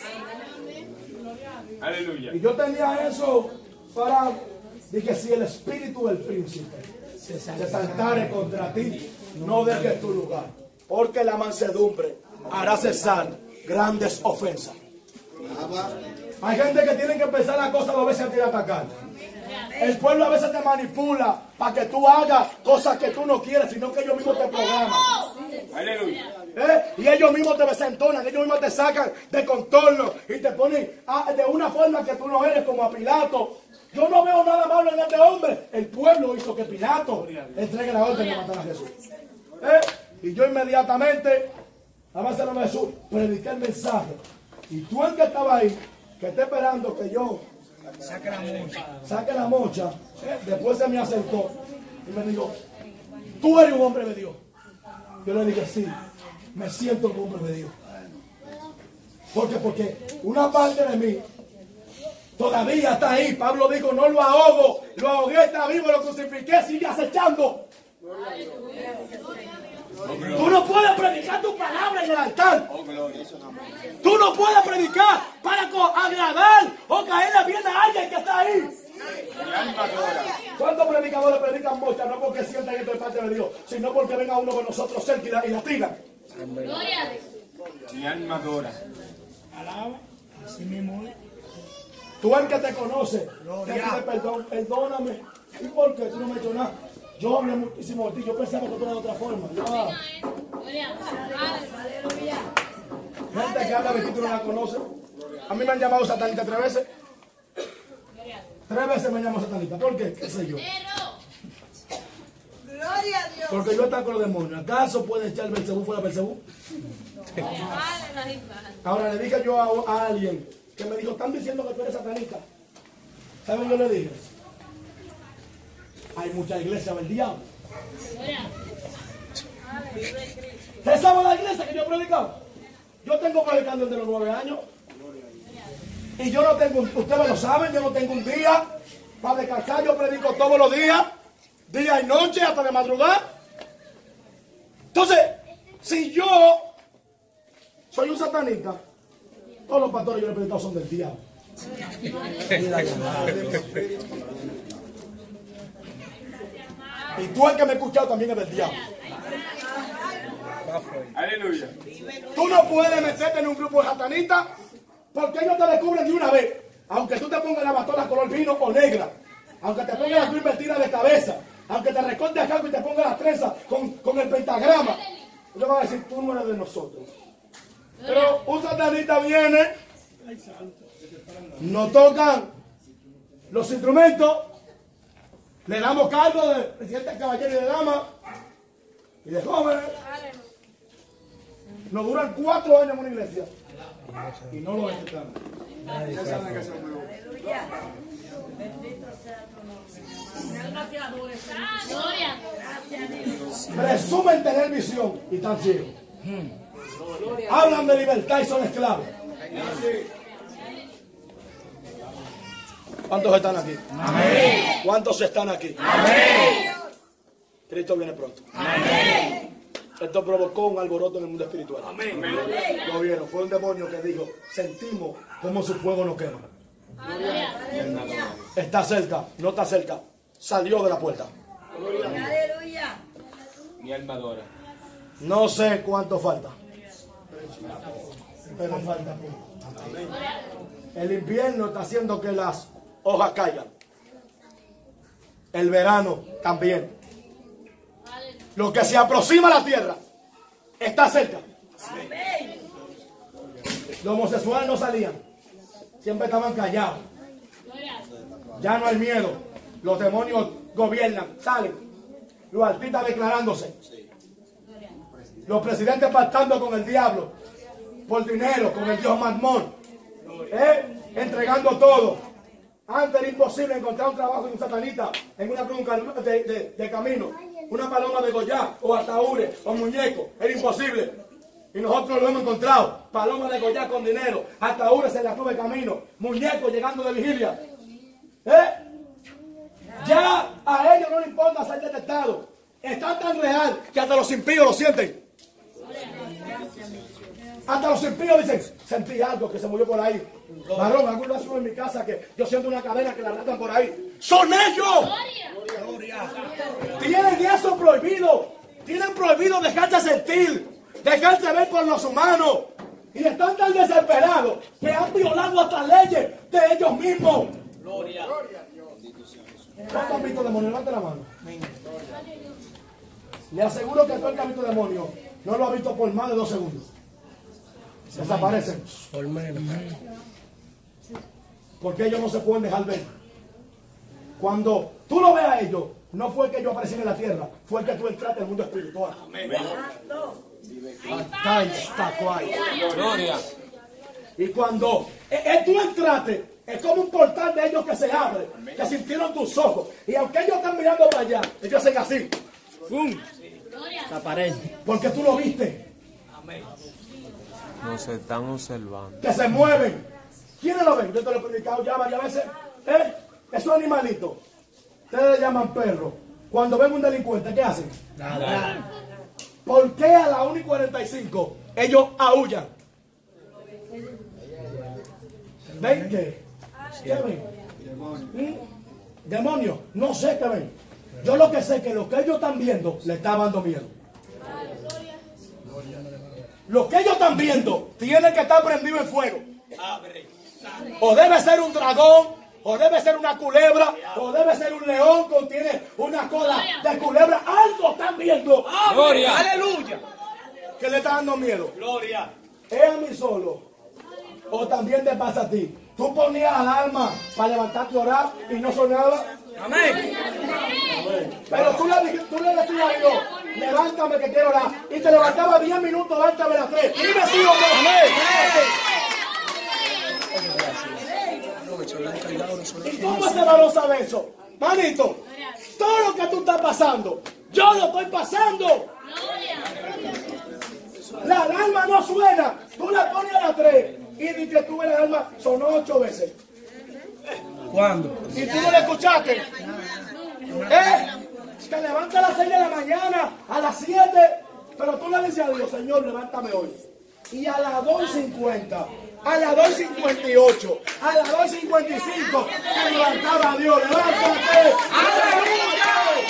Aleluya. Y yo tenía eso para, dije, si el espíritu del príncipe se saltare contra ti, no dejes tu lugar, porque la mansedumbre hará cesar grandes ofensas. Hay gente que tiene que empezar las cosas 2 veces antes de atacar. El pueblo a veces te manipula para que tú hagas cosas que tú no quieres, sino que ellos mismos te programan. Aleluya. Y ellos mismos te desentonan, ellos mismos te sacan de contorno y te ponen de una forma que tú no eres, como a Pilato. Yo no veo nada malo en este hombre. El pueblo hizo que Pilato entregue la orden de matar a Jesús. Y yo inmediatamente, además de Jesús, prediqué el mensaje. Y tú el que estaba ahí, que está esperando que yo Saque la mocha. Después se me acercó y me dijo, tú eres un hombre de Dios. Yo le dije, sí, me siento un hombre de Dios. Porque una parte de mí todavía está ahí. Pablo dijo, no lo ahogo, lo ahogué, está vivo, lo crucifiqué, sigue acechando. Tú no puedes predicar tu palabra en el altar. Tú no puedes predicar para agradar o caerle bien a alguien que está ahí. ¿Cuántos predicadores predican mocha? No porque sientan esto de parte de Dios, sino porque venga uno con nosotros cerca y la tiran. Mi alma adora. Alaba, así mismo es. Tú el que te conoce, te pide perdón, perdóname. ¿Y por qué? Tú no me has hecho nada. Yo hablé muchísimo de ti, yo pensaba que tú eras de otra forma. Gente que habla de ti, tú no la conoces. A mí me han llamado satanita 3 veces. 3 veces me llaman satanita. ¿Por qué? ¿Qué sé yo? Gloria a Dios. Porque yo estoy con los demonios. ¿Acaso puede echar Belcebú fuera de Belcebú? Ahora le dije yo a alguien que me dijo, están diciendo que tú eres satanista. ¿Saben qué le dije? Hay mucha iglesia del diablo. ¿Usted sabe la iglesia que yo he predicado? Yo tengo predicando desde los 9 años. Y yo no tengo, ustedes lo saben, yo no tengo un día para descansar. Yo predico todos los días, día y noche, hasta de madrugada. Entonces, si yo soy un satanista, todos los pastores que yo he predicado son del diablo. Y tú el que me has escuchado también es del diablo. Aleluya. Tú no puedes meterte en un grupo de satanistas porque ellos te descubren de una vez. Aunque tú te pongas la bastola color vino o negra, aunque te pongas la cruz invertida de cabeza, aunque te recortes acá y te pongas las trenzas con el pentagrama, ellos van a decir, tú no eres de nosotros. Pero un satanista viene, nos tocan los instrumentos, le damos cargo de presidente, caballero y de dama y de jóvenes. Nos duran 4 años en una iglesia y no lo ejecutamos. Presumen tener visión y están ciegos. Hablan de libertad y son esclavos. ¿Cuántos están aquí? Amén. ¿Cuántos están aquí? Amén. Cristo viene pronto. Amén. Esto provocó un alboroto en el mundo espiritual. Amén. Lo vieron, fue un demonio que dijo, sentimos como su fuego nos quema. Está cerca, no está cerca. Salió de la puerta. Aleluya. Mi alma adora. No sé cuánto falta. Pero falta poco. El invierno está haciendo que las hojas caigan. El verano también. Lo que se aproxima a la tierra está cerca. Los homosexuales no salían. Siempre estaban callados. Ya no hay miedo. Los demonios gobiernan, salen. Los artistas declarándose. Los presidentes pactando con el diablo. Por dinero, con el dios Mamón. Entregando todo. Antes era imposible encontrar un trabajo de un satanista en una cruz de camino. Una paloma de Goya, o ataúdes, o muñecos. Era imposible. Y nosotros lo hemos encontrado. Paloma de Goya con dinero, ataúdes en la cruz de camino, muñecos llegando de vigilia. Ya a ellos no les importa ser detectados. Está tan real que hasta los impíos lo sienten. Hasta los impíos dicen, sentí algo que se movió por ahí. Varón, alguna vez en mi casa que yo siento una cadena que la arrastran por ahí. ¡Son ellos! Tienen eso prohibido. Tienen prohibido dejarse sentir, dejarse ver por los humanos. Y están tan desesperados que han violado hasta leyes de ellos mismos. ¿Cuántos han visto demonios? Levante la mano. Le aseguro que todo el que ha visto demonios no lo ha visto por más de 2 segundos. Desaparecen. Por menos. Porque ellos no se pueden dejar ver. Cuando tú lo ves a ellos, no fue que ellos aparecieron en la tierra, fue que tú entraste en el mundo espiritual. Amén. Gloria. Y cuando tú entraste, Es como un portal de ellos que se abre, que sintieron tus ojos. Y aunque ellos están mirando para allá, ellos hacen así. ¡Pum! La pared. Porque tú lo viste. Nos están observando. Que se mueven. ¿Quiénes lo ven? Yo te lo he predicado ya varias veces. Esos animalitos, ustedes le llaman perros. Cuando ven un delincuente, ¿qué hacen? Nada. ¿Por qué a la 1:45 ellos aullan? ¿Ven qué? ¿Qué ven? ¿Demonios? No sé qué ven. Yo lo que sé es que lo que ellos están viendo le está dando miedo. Lo que ellos están viendo tiene que estar prendido en fuego. O debe ser un dragón, o debe ser una culebra, o debe ser un león que tiene una cola de culebra. Algo están viendo. Gloria. Aleluya. ¿Qué le está dando miedo? Gloria. ¿Es a mí solo? ¿O también te pasa a ti? Tú ponías alarma para levantarte a orar y no sonaba. Amén. Pero tú le decías a Dios, levántame que quiero orar. Y te levantaba 10 minutos antes de las 3. Dime sí o no. Amén. ¿Y cómo ese varón sabe eso? Manito, todo lo que tú estás pasando, yo lo estoy pasando. La alarma no suena. Tú la pones a las 3 y dices que tú ves la alarma, sonó 8 veces. ¿Cuándo? Y tú no la escuchaste. Te levantas a las 6 de la mañana, a las 7, pero tú le dices a Dios, Señor, levántame hoy. Y a las 2:50, a las 2:58, a las 2:55, te levantaba a Dios, levántate. ¡Aleluya!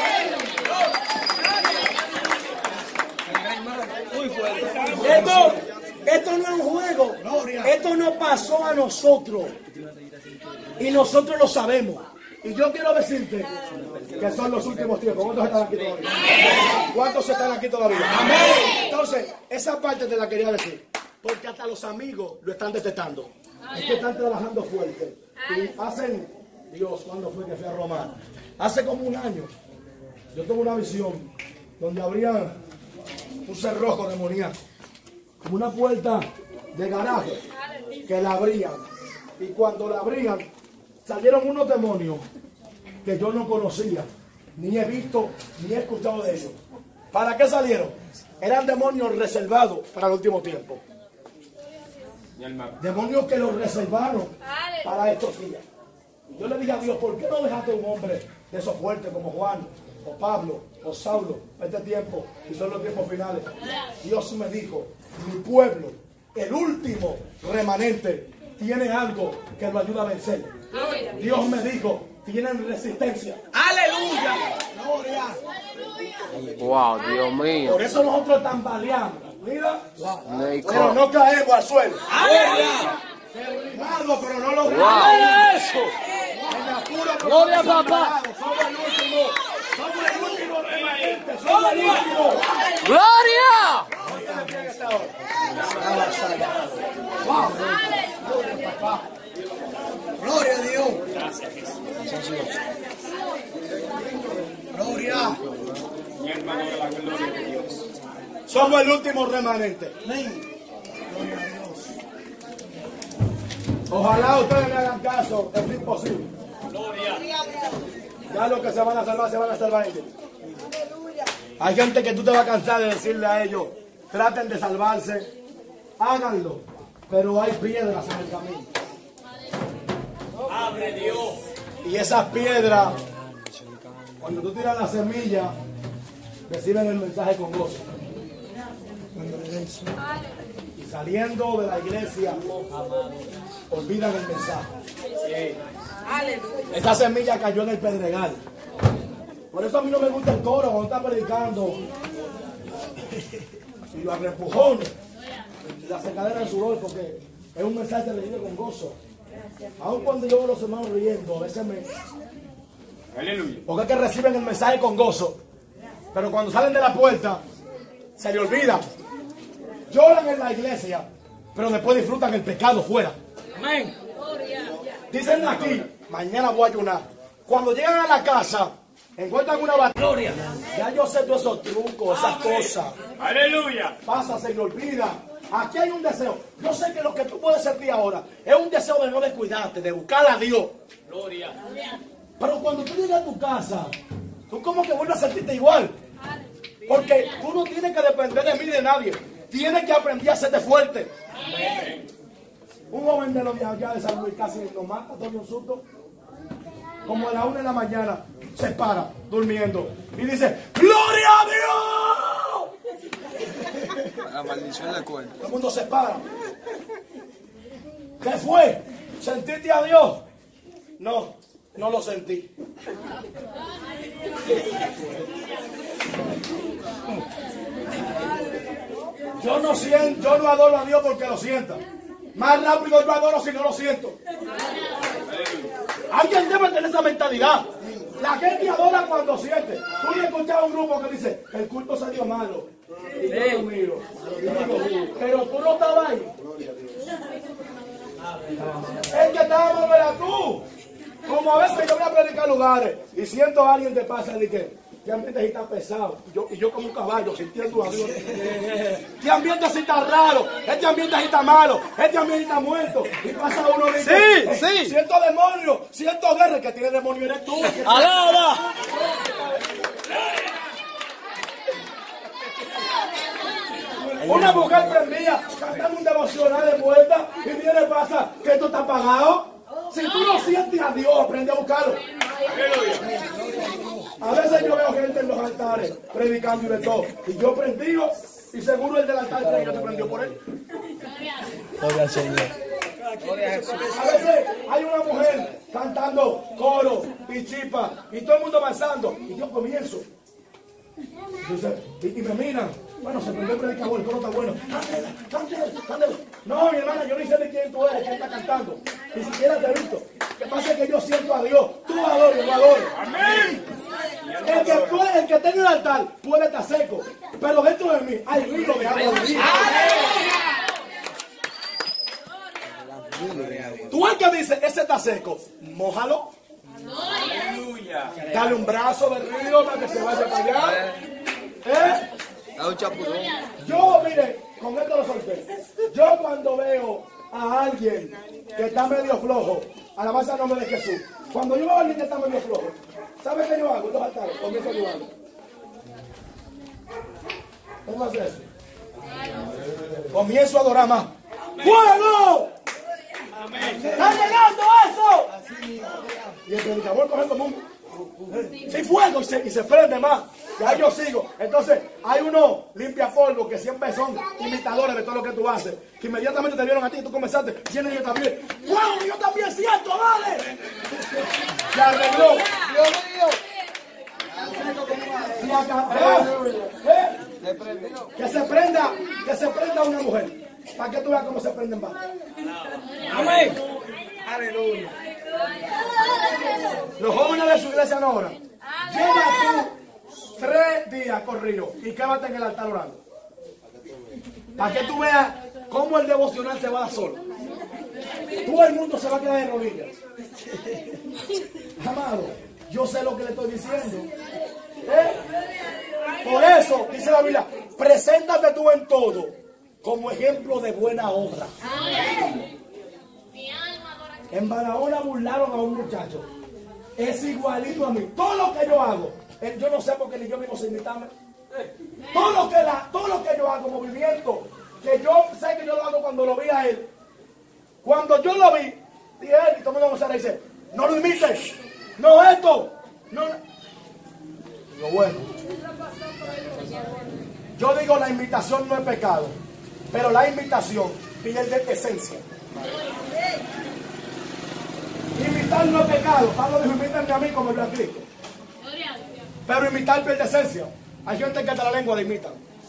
Esto no es un juego. Esto no pasó a nosotros. Y nosotros lo sabemos. Y yo quiero decirte que son los últimos tiempos. ¿Cuántos están aquí todavía? ¿Cuántos están aquí todavía? Entonces, esa parte te la quería decir. Porque hasta los amigos lo están detectando. Es que están trabajando fuerte. Y hacen, Dios, ¿cuándo fue que fui a Roma? Hace como un año, yo tuve una visión donde habría un cerrojo demoníaco, como una puerta de garaje que la abrían. Y cuando la abrían, salieron unos demonios que yo no conocía, ni he visto, ni he escuchado de ellos. ¿Para qué salieron? Eran demonios reservados para el último tiempo. Demonios que los reservaron para estos días. Y yo le dije a Dios, ¿por qué no dejaste un hombre de esos fuertes como Juan, o Pablo, o Saulo, para este tiempo, y son los tiempos finales? Dios me dijo, mi pueblo, el último remanente, tiene algo que lo ayuda a vencer. Dios me dijo, tienen resistencia. ¡Aleluya! ¡Gloria! Wow, Dios mío. Por eso nosotros tambaleamos. Mira, Nico. pero no caemos al suelo. ¡Aleluya! Derribado, pero no logramos eso. Gloria, papá. Somos el último remanente. Somos el último. ¡Gloria! Gloria a Dios. Gloria. Somos el último remanente. Ojalá ustedes me hagan caso, es imposible. Ya los que se van a salvar ellos. Hay gente que tú te vas a cansar de decirle a ellos, traten de salvarse, háganlo, pero hay piedras en el camino. Abre Dios. Y esas piedras, cuando tú tiras la semilla, reciben el mensaje con gozo. Y saliendo de la iglesia, olvidan el mensaje. Esa semilla cayó en el pedregal. Por eso a mí no me gusta el coro cuando está predicando. Y los reempujones, y la secadera del sudor, porque es un mensaje recibido con gozo. Aun cuando yo veo a los hermanos riendo, a veces me... Aleluya. Porque es que reciben el mensaje con gozo. Pero cuando salen de la puerta, se le olvida. Lloran en la iglesia, pero después disfrutan el pecado fuera. Amén. Dicen aquí, mañana voy a ayunar. Cuando llegan a la casa, encuentran una batalla. Ya yo sé todos esos trucos, esas cosas. Aleluya. Pasa, se le olvida aquí hay un deseo. Yo sé que lo que tú puedes sentir ahora es un deseo de no descuidarte, de buscar a Dios. Gloria. Pero cuando tú llegas a tu casa, tú como que vuelves a sentirte igual. Porque tú no tienes que depender de mí, de nadie. Tienes que aprender a hacerte fuerte. Un joven de los de allá de San Luis casi lo mata, todo un susto. Como a la 1 de la mañana se para durmiendo y dice: ¡Gloria a Dios! La maldición le cuenta. Todo el mundo se para. ¿Qué fue? ¿Sentiste a Dios? No, no lo sentí. Yo no adoro a Dios porque lo sienta. Más rápido yo adoro si no lo siento. Alguien debe tener esa mentalidad. La gente adora cuando siente. Tú le escuchas a un grupo que dice: el culto salió malo. Y yo lo miro. Y digo: pero tú no estabas ahí. Es que estábamos, era tú. Como a veces yo voy a predicar lugares y siento a alguien que pasa y que este ambiente así está pesado. Y yo como un caballo sintiendo a Dios. Este ambiente así está raro. Este ambiente así está malo. Este ambiente está muerto. Y pasa uno y dice: sí. Siento demonio, siento guerra. El que tiene demonio eres tú. ¡Alaba! Una mujer prendida cantando un devocional de vuelta y viene y pasa que esto está apagado. Si tú no sientes a Dios, aprende a buscarlo. A veces yo veo gente en los altares predicando y de todo. Y yo prendido y seguro el del altar cree que yo te prendió por él. Gloria al Señor. A veces hay una mujer cantando coro y chipa y todo el mundo avanzando. Y yo comienzo. Y me miran. Bueno, se prendió el predicador, el coro está bueno. Cántela. No, mi hermana, yo ni sé de quién tú eres, quién está cantando. Ni siquiera te he visto. Lo que pasa es que yo siento a Dios. Tú adoro, yo adoro. Amén. El que está en el altar puede estar seco, pero dentro de mí hay río de agua de vida. Tú el que dice: ese está seco, mójalo. Aleluya. Dale un brazo de río para que se vaya para allá. Yo, mire, con esto lo solté. Yo cuando veo a alguien que está medio flojo, alabanza al nombre de Jesús. Cuando yo veo a alguien que está medio flojo, ¿sabe qué yo hago? Los altares, comienzo a ayudarlo. ¿Cómo hace eso? Comienzo a adorar más. ¡Fuego! ¡Está llegando eso! Y el predicador coge como un... Sí, fuego, y se prende más. Y ahí yo sigo. Entonces, hay unos limpiapolvos que siempre son imitadores de todo lo que tú haces. Que inmediatamente te vieron a ti y tú comenzaste. Tienen yo también. ¡Fuego! Yo también siento, ¡vale! Se arregló. Dios mío. Que se prenda una mujer. Para que tú veas cómo se prenden más. Amén. Aleluya. Los jóvenes de su iglesia no oran. Lleva tú 3 días corridos y quédate en el altar orando. Para que tú veas cómo el devocional se va a dar solo. Todo el mundo se va a quedar de rodillas. Amado, yo sé lo que le estoy diciendo. Por eso, dice la Biblia: preséntate tú en todo como ejemplo de buena obra. En Barahona burlaron a un muchacho. Es igualito a mí. Todo lo que yo hago, yo no sé porque ni yo mismo sé imitarme. Todo lo que yo hago, movimiento, que yo sé que yo lo hago cuando lo vi a él. Cuando yo lo vi, y él y todo el mundo me dice: no lo imites, no esto, no. Digo, bueno. Yo digo, la imitación no es pecado, pero la imitación pierde esencia. Imitar no es pecado. Pablo dijo: imítenme a mí como yo a Cristo. Pero imitar pierde esencia. Hay gente que hasta la lengua la imitan.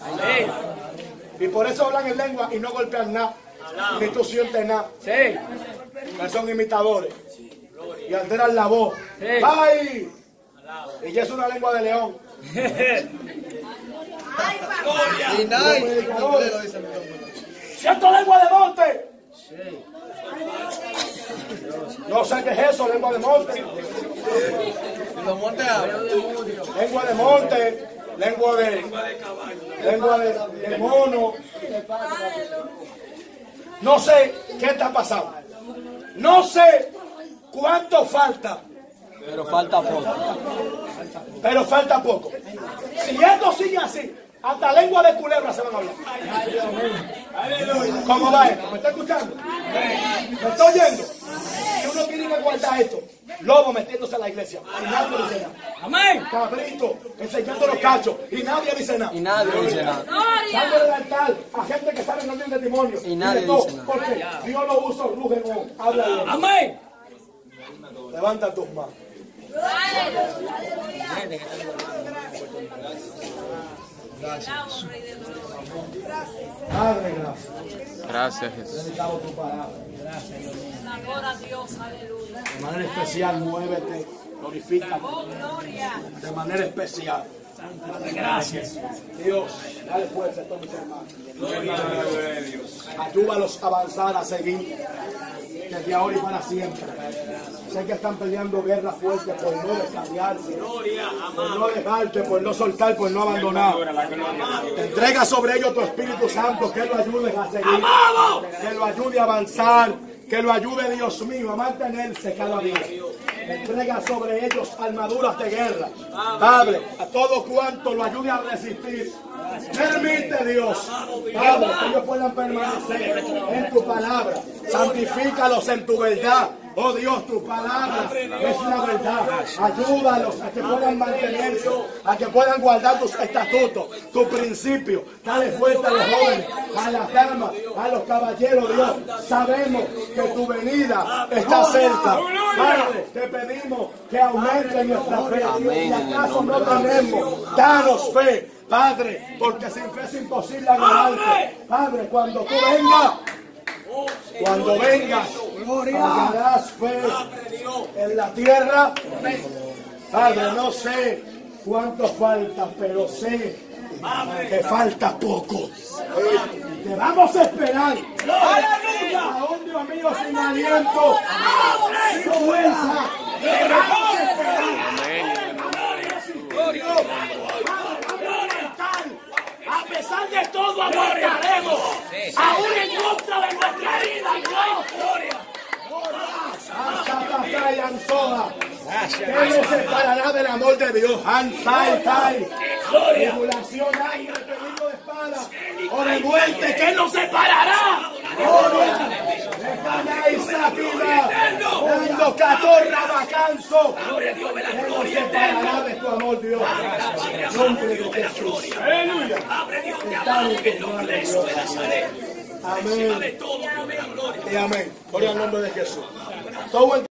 Y por eso hablan en lengua y no golpean nada. Ni tú sientes nada. Que son imitadores. Y alteran la voz. ¡Ay! Y ya es una lengua de león. ¡Siento lengua de monte! No sé qué es eso, lengua de monte. Lengua de monte. lengua de mono. No sé qué está pasando. No sé cuánto falta. Pero falta poco. Pero falta poco. Si esto sigue así, hasta lengua de culebra se van a hablar. ¿Cómo va esto? ¿Me está escuchando? ¿Me está oyendo? Y uno tiene que guardar esto. Lobo metiéndose a la iglesia y nadie dice nada. Amén. Cabrito enseñando los cachos y nadie dice nada. Y nadie dice nada. Dando el altar a gente que sabe no tiene testimonio. Y nadie de todo, dice nada. porque Dios lo usa, ruge, no habla de él. Amén. Levanta tus manos. Padre, gracias. Gracias, Jesús. Dedicamos tu palabra. De manera especial, muévete, glorifícate. De manera especial. Gracias. Dios, dale fuerza a todos mis hermanos. Ayúdalos a avanzar, a seguir. Desde ahora y para siempre. Sé que están peleando guerras fuertes por no descarriarse, por no dejarte, por no soltar, por no abandonar. Te entrega sobre ellos tu Espíritu Santo, que lo ayude a seguir, que lo ayude a avanzar, que lo ayude, Dios mío, a mantenerse cada día. Entrega sobre ellos armaduras de guerra. Padre, a todo cuanto lo ayude a resistir. Permite, Dios, Padre, que ellos puedan permanecer en tu palabra. Santifícalos en tu verdad. Oh Dios, tu palabra es la verdad. Ayúdalos a que puedan mantenerse, a que puedan guardar tus estatutos, tu principio. Dale fuerza a los jóvenes, a las damas, a los caballeros, Dios. Sabemos que tu venida está cerca. Padre, te pedimos que aumente nuestra fe. Si acaso no tenemos, danos fe. Padre, porque sin fe es imposible agradarte. Padre, cuando tú vengas, hallarás fe en la tierra. Padre, no sé cuánto falta, pero sé que falta poco. Te vamos a esperar. Aún, Dios mío, sin aliento, sin fuerza. Te vamos a esperar. A pesar de todo, aguardaremos. Aún en contra de nuestra vida, ¿Qué nos separará del amor de Dios? Tribulación hay, el peligro de espada o de muerte. ¿Qué nos separará? Dando catorra vacanzo. ¿Qué nos separará de tu amor, Dios? En nombre de Jesús. Aleluya. Amén. Y amén. Gloria al nombre de Jesús.